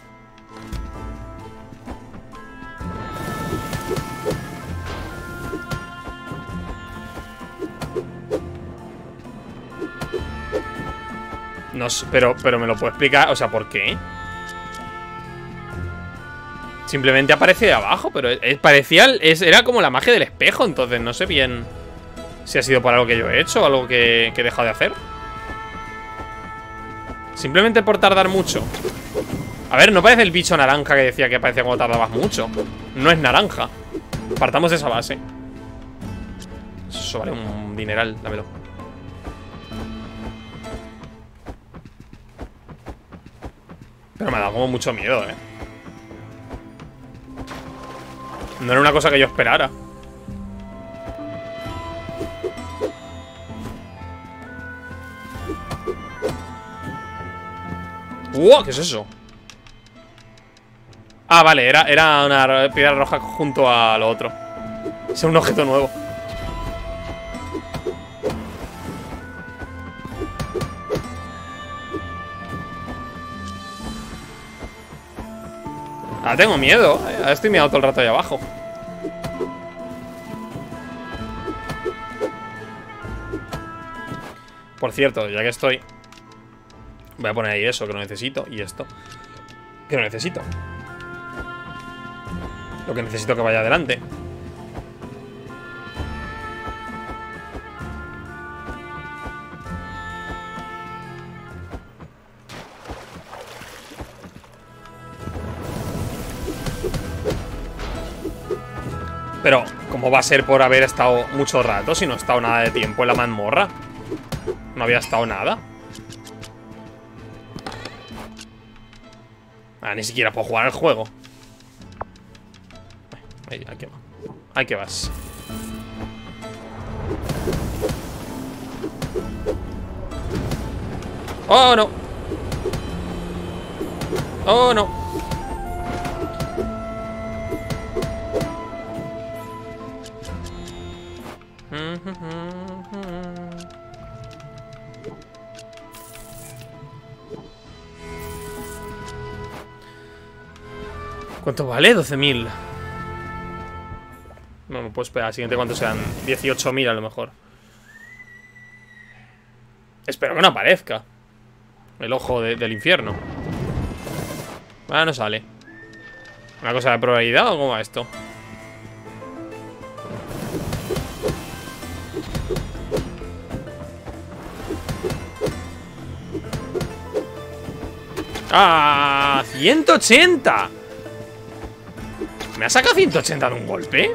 No sé, pero me lo puedo explicar. O sea, ¿por qué? Simplemente aparece de abajo, pero era como la magia del espejo. Entonces no sé bien si ha sido por algo que yo he hecho o algo que he dejado de hacer. Simplemente por tardar mucho. A ver, no parece el bicho naranja que decía que aparecía cuando tardabas mucho. No es naranja. Partamos de esa base. Eso vale un dineral, dámelo. Pero me ha dado como mucho miedo, ¿eh? No era una cosa que yo esperara. ¡Wow! ¿Qué es eso? Ah, vale, era una piedra roja junto a lo otro. Es un objeto nuevo. Ahora tengo miedo. Ahora estoy mirando todo el rato ahí abajo. Por cierto, ya que estoy, voy a poner ahí eso que no necesito. Y esto que no necesito. Lo que necesito que vaya adelante. Pero, ¿cómo va a ser por haber estado mucho rato si no he estado nada de tiempo en la mazmorra? No había estado nada. Ah, ni siquiera puedo jugar al juego. Ahí que va. Ahí que vas. ¡Oh, no! ¡Oh, no! ¿Cuánto vale? 12.000. No me puedo esperar. Al siguiente, ¿cuánto sean? 18.000 a lo mejor. Espero que no aparezca el ojo del infierno. Ah, no sale. ¿Una cosa de probabilidad o cómo va esto? ¡Ah! ¡180! ¿Me ha sacado 180 de un golpe?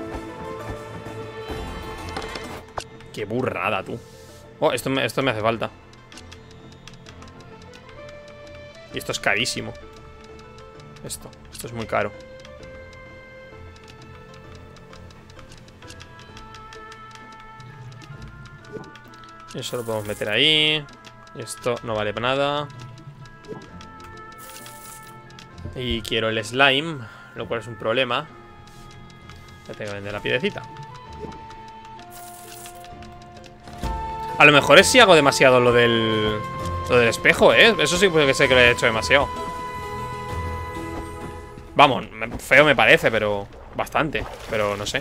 ¡Qué burrada, tú! Oh, esto me hace falta. Y esto es carísimo. Esto es muy caro. Eso lo podemos meter ahí. Esto no vale para nada. Y quiero el slime, lo cual es un problema. Ya tengo que vender la piedecita. A lo mejor es si hago demasiado lo del espejo, ¿eh? Eso sí puede que sé que lo he hecho demasiado. Vamos, feo me parece, pero bastante. Pero no sé.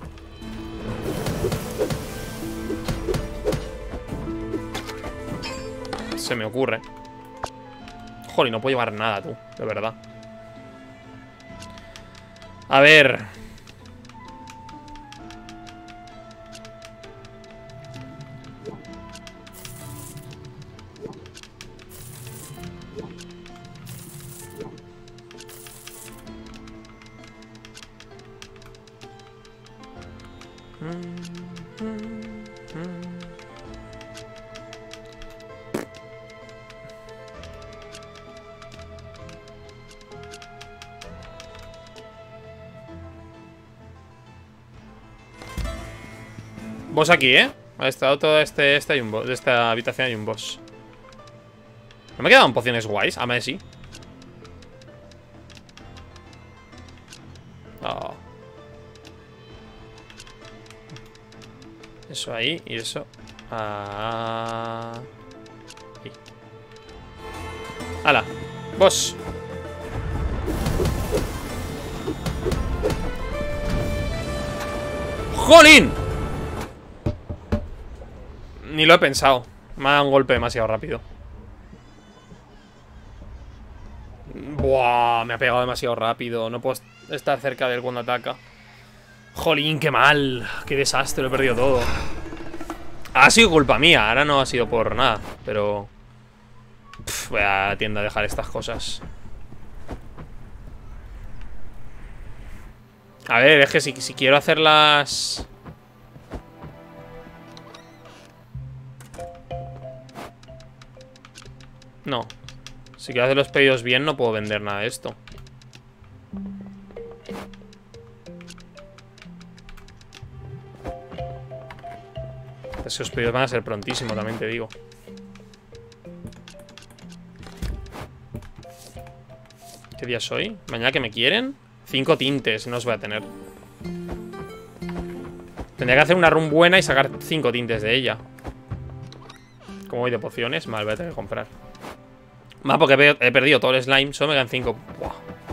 Se me ocurre. Joder, no puedo llevar nada, tú, de verdad. A ver. Boss aquí, ¿eh? Ha estado todo hay un boss. De esta habitación hay un boss. ¿No me quedan pociones guays? A mí sí. Oh. Eso ahí y eso. Ahí. ¡Hala! ¡Boss! ¡Jolín! Ni lo he pensado. Me ha dado un golpe demasiado rápido. Buah, me ha pegado demasiado rápido. No puedo estar cerca de él cuando ataca. Jolín, qué mal. Qué desastre, lo he perdido todo. Ha sido culpa mía, ahora no ha sido por nada. Pero voy a la tienda a dejar estas cosas. A ver, es que si quiero hacerlas... No. Si quiero hacer los pedidos bien, no puedo vender nada de esto. Esos pedidos van a ser prontísimo, también te digo. ¿Qué día soy? ¿Mañana que me quieren? 5 tintes, no os voy a tener. Tendría que hacer una run buena y sacar 5 tintes de ella. ¿Cómo voy de pociones? Mal, voy a tener que comprar. Más porque he perdido todo el slime. Solo me quedan 5. Buah.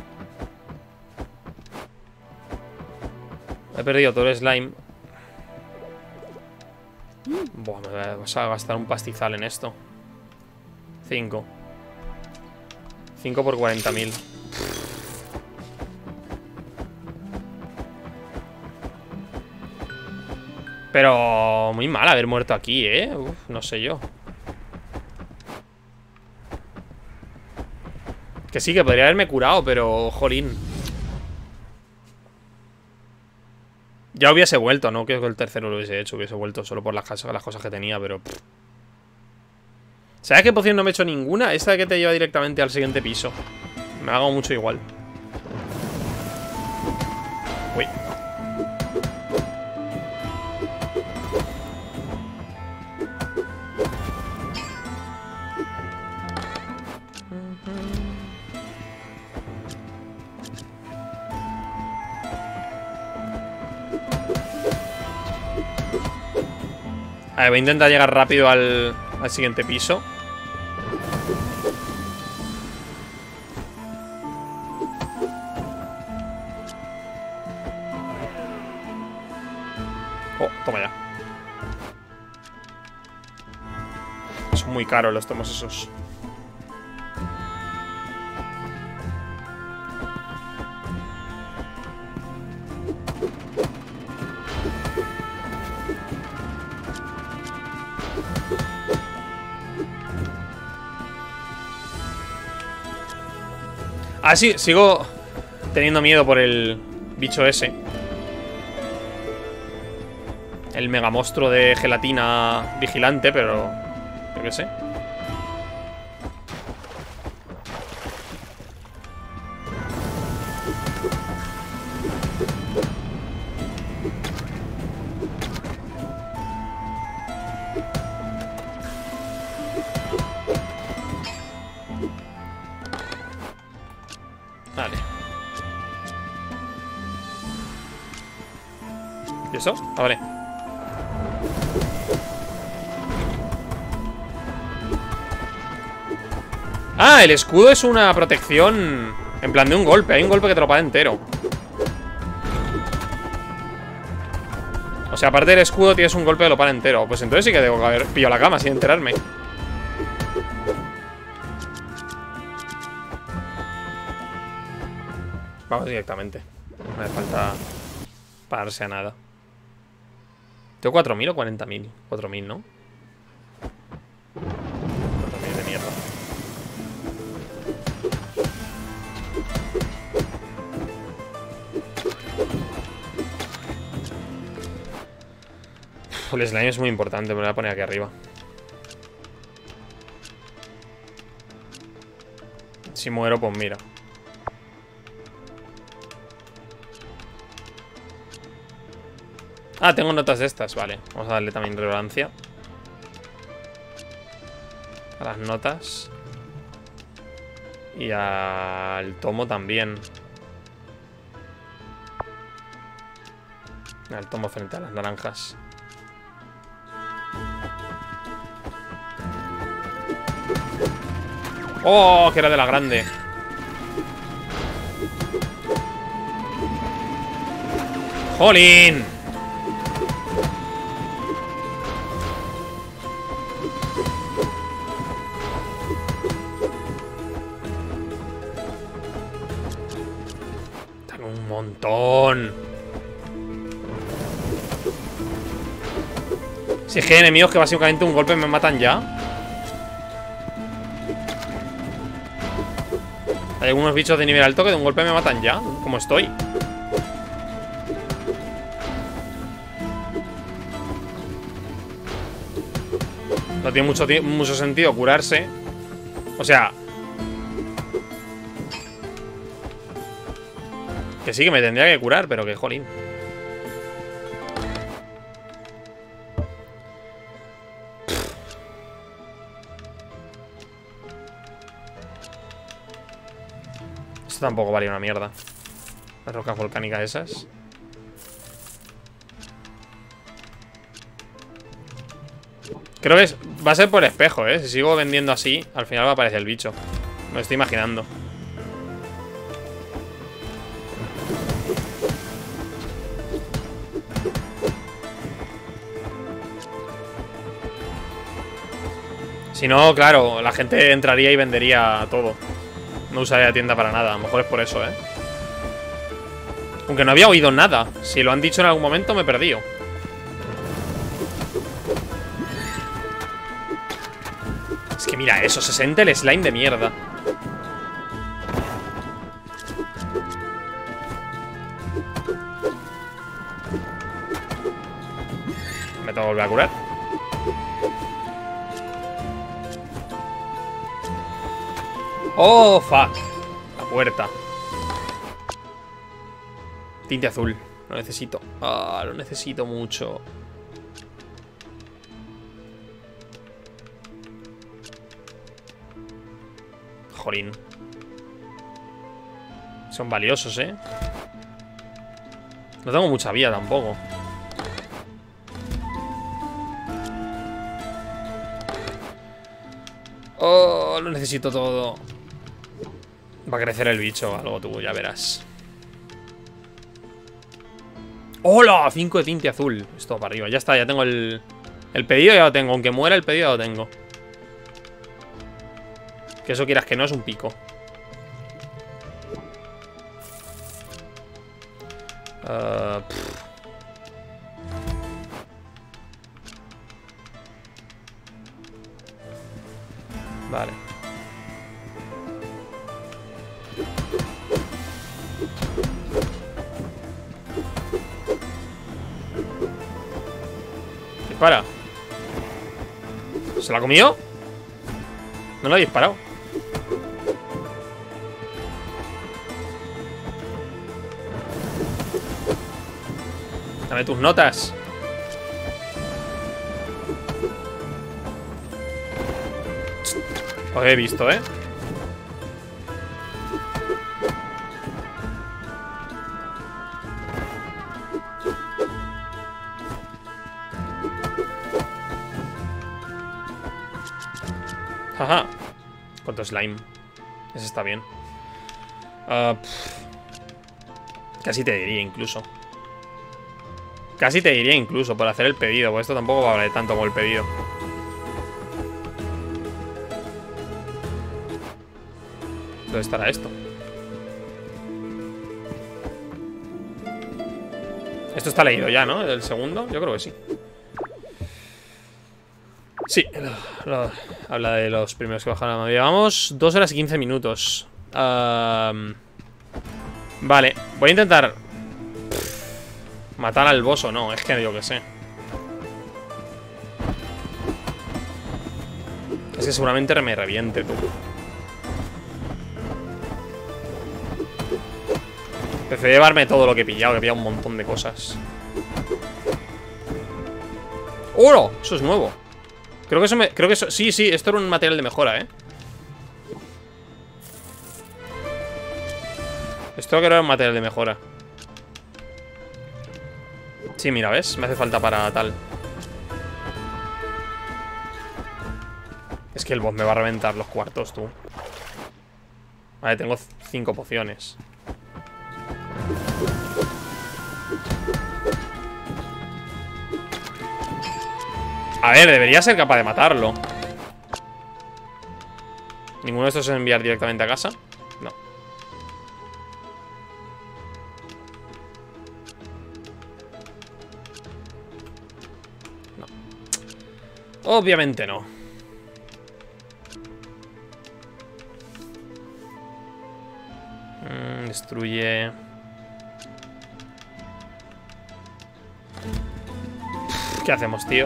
He perdido todo el slime. Buah, me voy a gastar un pastizal en esto. 5. 5 por 40.000. Pero muy mal haber muerto aquí, ¿eh? Uf, no sé yo. Que sí, que podría haberme curado, pero jolín. Ya hubiese vuelto, no creo que el tercero lo hubiese hecho. Hubiese vuelto solo por las cosas que tenía, pero... ¿Sabes qué poción no me he hecho ninguna? Esta que te lleva directamente al siguiente piso. Me hago mucho igual. Uy. A ver, voy a intentar llegar rápido al siguiente piso. Oh, toma ya. Son muy caros los tomos esos. Ah, sí, sigo teniendo miedo por el bicho ese. El mega monstruo de gelatina vigilante, pero... yo qué sé. Vale. ¿Y eso? Ah, vale. Ah, el escudo es una protección. En plan de un golpe. Hay un golpe que te lo para entero. O sea, aparte del escudo tienes un golpe que lo para entero. Pues entonces sí que debo haber pillado la cama sin enterarme. Vamos directamente. No hace falta pararse a nada. ¿Tengo 4.000 o 40.000? 4.000, ¿no? 4.000 de mierda. El slime es muy importante, me lo voy a poner aquí arriba. Si muero, pues mira. Ah, tengo notas de estas, vale. Vamos a darle también relevancia a las notas. Y al tomo también. Al tomo frente a las naranjas. ¡Oh! Que era de la grande. ¡Jolín! Están un montón. Si es que hay enemigos que básicamente un golpe me matan ya. Hay algunos bichos de nivel alto que de un golpe me matan ya. Como estoy. No tiene mucho sentido curarse. O sea, que sí que me tendría que curar, pero que jolín. Esto tampoco vale una mierda. Las rocas volcánicas esas. Creo que va a ser por espejo, ¿eh? Si sigo vendiendo así, al final va a aparecer el bicho. Me lo estoy imaginando. Si no, claro, la gente entraría y vendería todo. No usaría la tienda para nada. A lo mejor es por eso, ¿eh? Aunque no había oído nada. Si lo han dicho en algún momento, me he perdido. Es que mira eso, 60 el slime de mierda. Me tengo que volver a curar. Oh, fuck. La puerta. Tinte azul. Lo necesito. Ah, lo necesito mucho. Jolín. Son valiosos, ¿eh? No tengo mucha vida tampoco. Oh, lo necesito todo. Va a crecer el bicho o algo, tú, ya verás. ¡Hola! 5 de tinte azul. Esto para arriba. Ya está, ya tengo el pedido, ya lo tengo. Aunque muera el pedido, ya lo tengo. Que eso quieras que no, es un pico. Vale. Dispara. ¿Se la comió? No lo he disparado. Dame tus notas. Os he visto, ¿eh? Ajá. ¿Cuánto slime? Ese está bien. Casi te diría incluso. Casi te diría incluso por hacer el pedido. Porque esto tampoco va a valer tanto como el pedido. ¿Dónde estará esto? Esto está leído ya, ¿no? El segundo, yo creo que sí. Sí, habla de los primeros que bajaron. Llevamos 2 horas y 15 minutos. Vale, voy a intentar matar al boss o no, es que yo que sé. Es que seguramente me reviente, tú. Prefiero llevarme todo lo que he pillado, que he pillado un montón de cosas. ¡Oro! Eso es nuevo. Creo que eso... Sí, esto era un material de mejora, ¿eh? Esto creo que era un material de mejora. Sí, mira, ¿ves? Me hace falta para tal. Es que el boss me va a reventar los cuartos, tú. Vale, tengo 5 pociones. A ver, debería ser capaz de matarlo. ¿Ninguno de estos es enviar directamente a casa? No. No. Obviamente no. Destruye. ¿Qué hacemos, tío?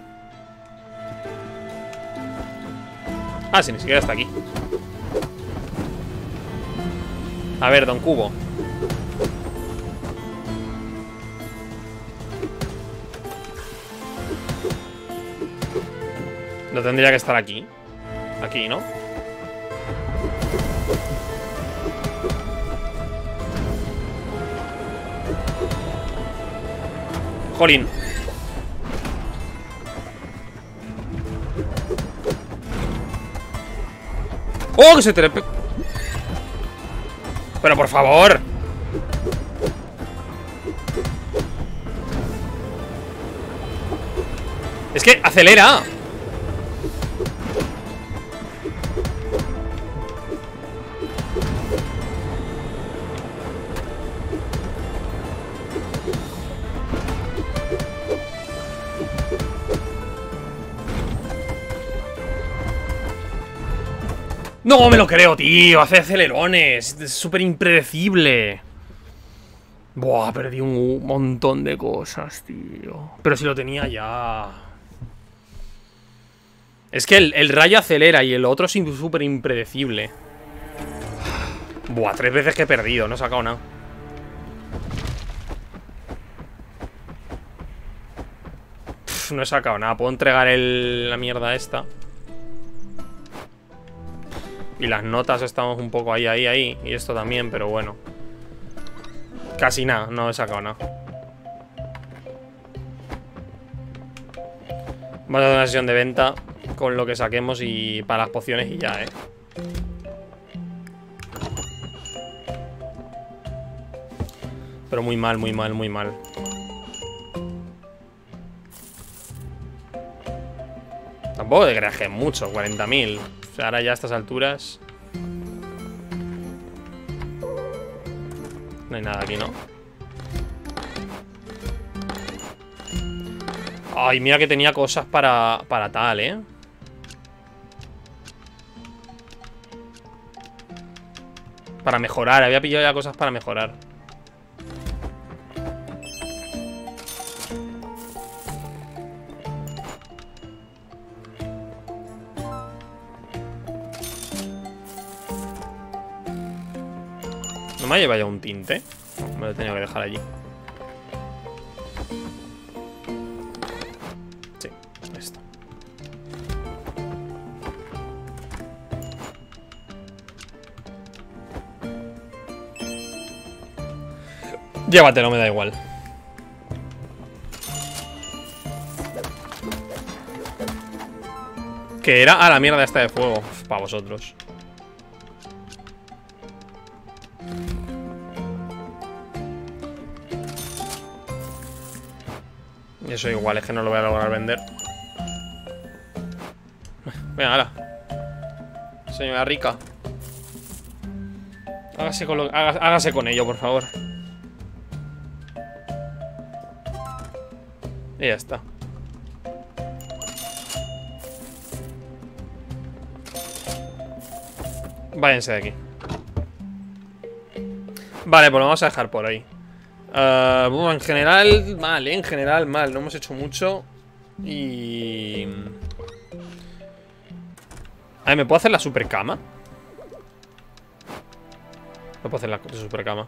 Ah, si ni siquiera está aquí. A ver, Don Cubo. No tendría que estar aquí. Aquí, ¿no? Jolín. ¡Oh, que se trepe! Pero por favor. Es que acelera. No me lo creo, tío. Hace acelerones. Es súper impredecible. Buah, perdí un montón de cosas, tío. Pero si lo tenía ya. Es que el rayo acelera y el otro es súper impredecible. Buah, 3 veces que he perdido. No he sacado nada. No he sacado nada. Puedo entregar la mierda esta. Y las notas estamos un poco ahí. Y esto también, pero bueno. Casi nada, no he sacado nada. Vamos a hacer una sesión de venta con lo que saquemos y para las pociones y ya, Pero muy mal, muy mal, muy mal. Tampoco te creas que es mucho, 40.000. O sea, ahora ya a estas alturas no hay nada aquí, ¿no? Ay, mira que tenía cosas para tal, Para mejorar, había pillado ya cosas para mejorar. ¿No me ha llevado ya un tinte? No, me lo he tenido que dejar allí. Sí, esto. Llévatelo, me da igual. ¿Qué era? Ah, la mierda esta de fuego. Para vosotros. Eso igual, es que no lo voy a lograr vender. Venga, hala. Señora rica. Hágase con ello, por favor. Y ya está. Váyanse de aquí. Vale, pues lo vamos a dejar por ahí. Bueno, en general, mal, en general, mal. No hemos hecho mucho. Y A ver, ¿me puedo hacer la super cama? No puedo hacer la super cama.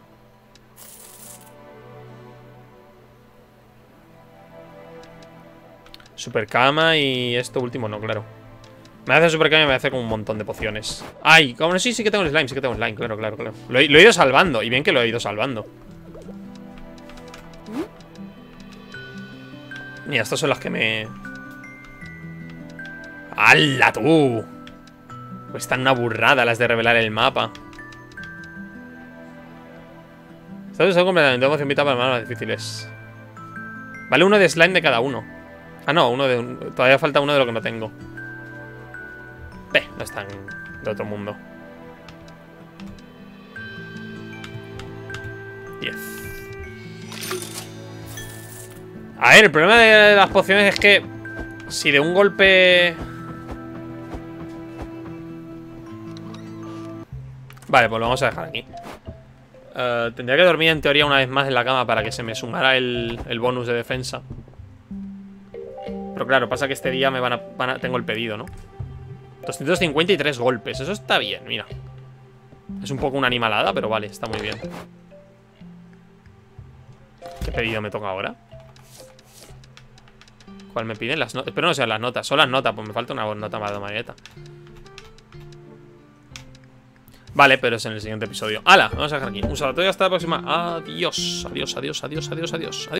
Super cama y esto último no, claro. Me hace super cama y me hace como un montón de pociones. Ay, como sí, sí que tengo el slime, sí que tengo el slime, claro, claro, claro. Lo he ido salvando, y bien que lo he ido salvando. Mira, estas son las que me... ¡Hala, tú! Pues están una burrada las de revelar el mapa. Estas son completamente emoción vital para mapas más difíciles. Vale, uno de slime de cada uno. Ah, no, uno de... Todavía falta uno de lo que no tengo. No están de otro mundo. 10. A ver, el problema de las pociones es que si de un golpe... Vale, pues lo vamos a dejar aquí. Tendría que dormir en teoría una vez más en la cama para que se me sumara el bonus de defensa. Pero claro, pasa que este día me tengo el pedido, ¿no? 253 golpes, eso está bien, mira. Es un poco una animalada, pero vale, está muy bien. ¿Qué pedido me toca ahora? ¿Cuál me piden? Las notas. Pero no sean las notas, son las notas, pues me falta una nota más de maneta. Vale, pero es en el siguiente episodio. ¡Hala! Vamos a dejar aquí. Un saludo y hasta la próxima. Adiós. Adiós, adiós, adiós, adiós, adiós.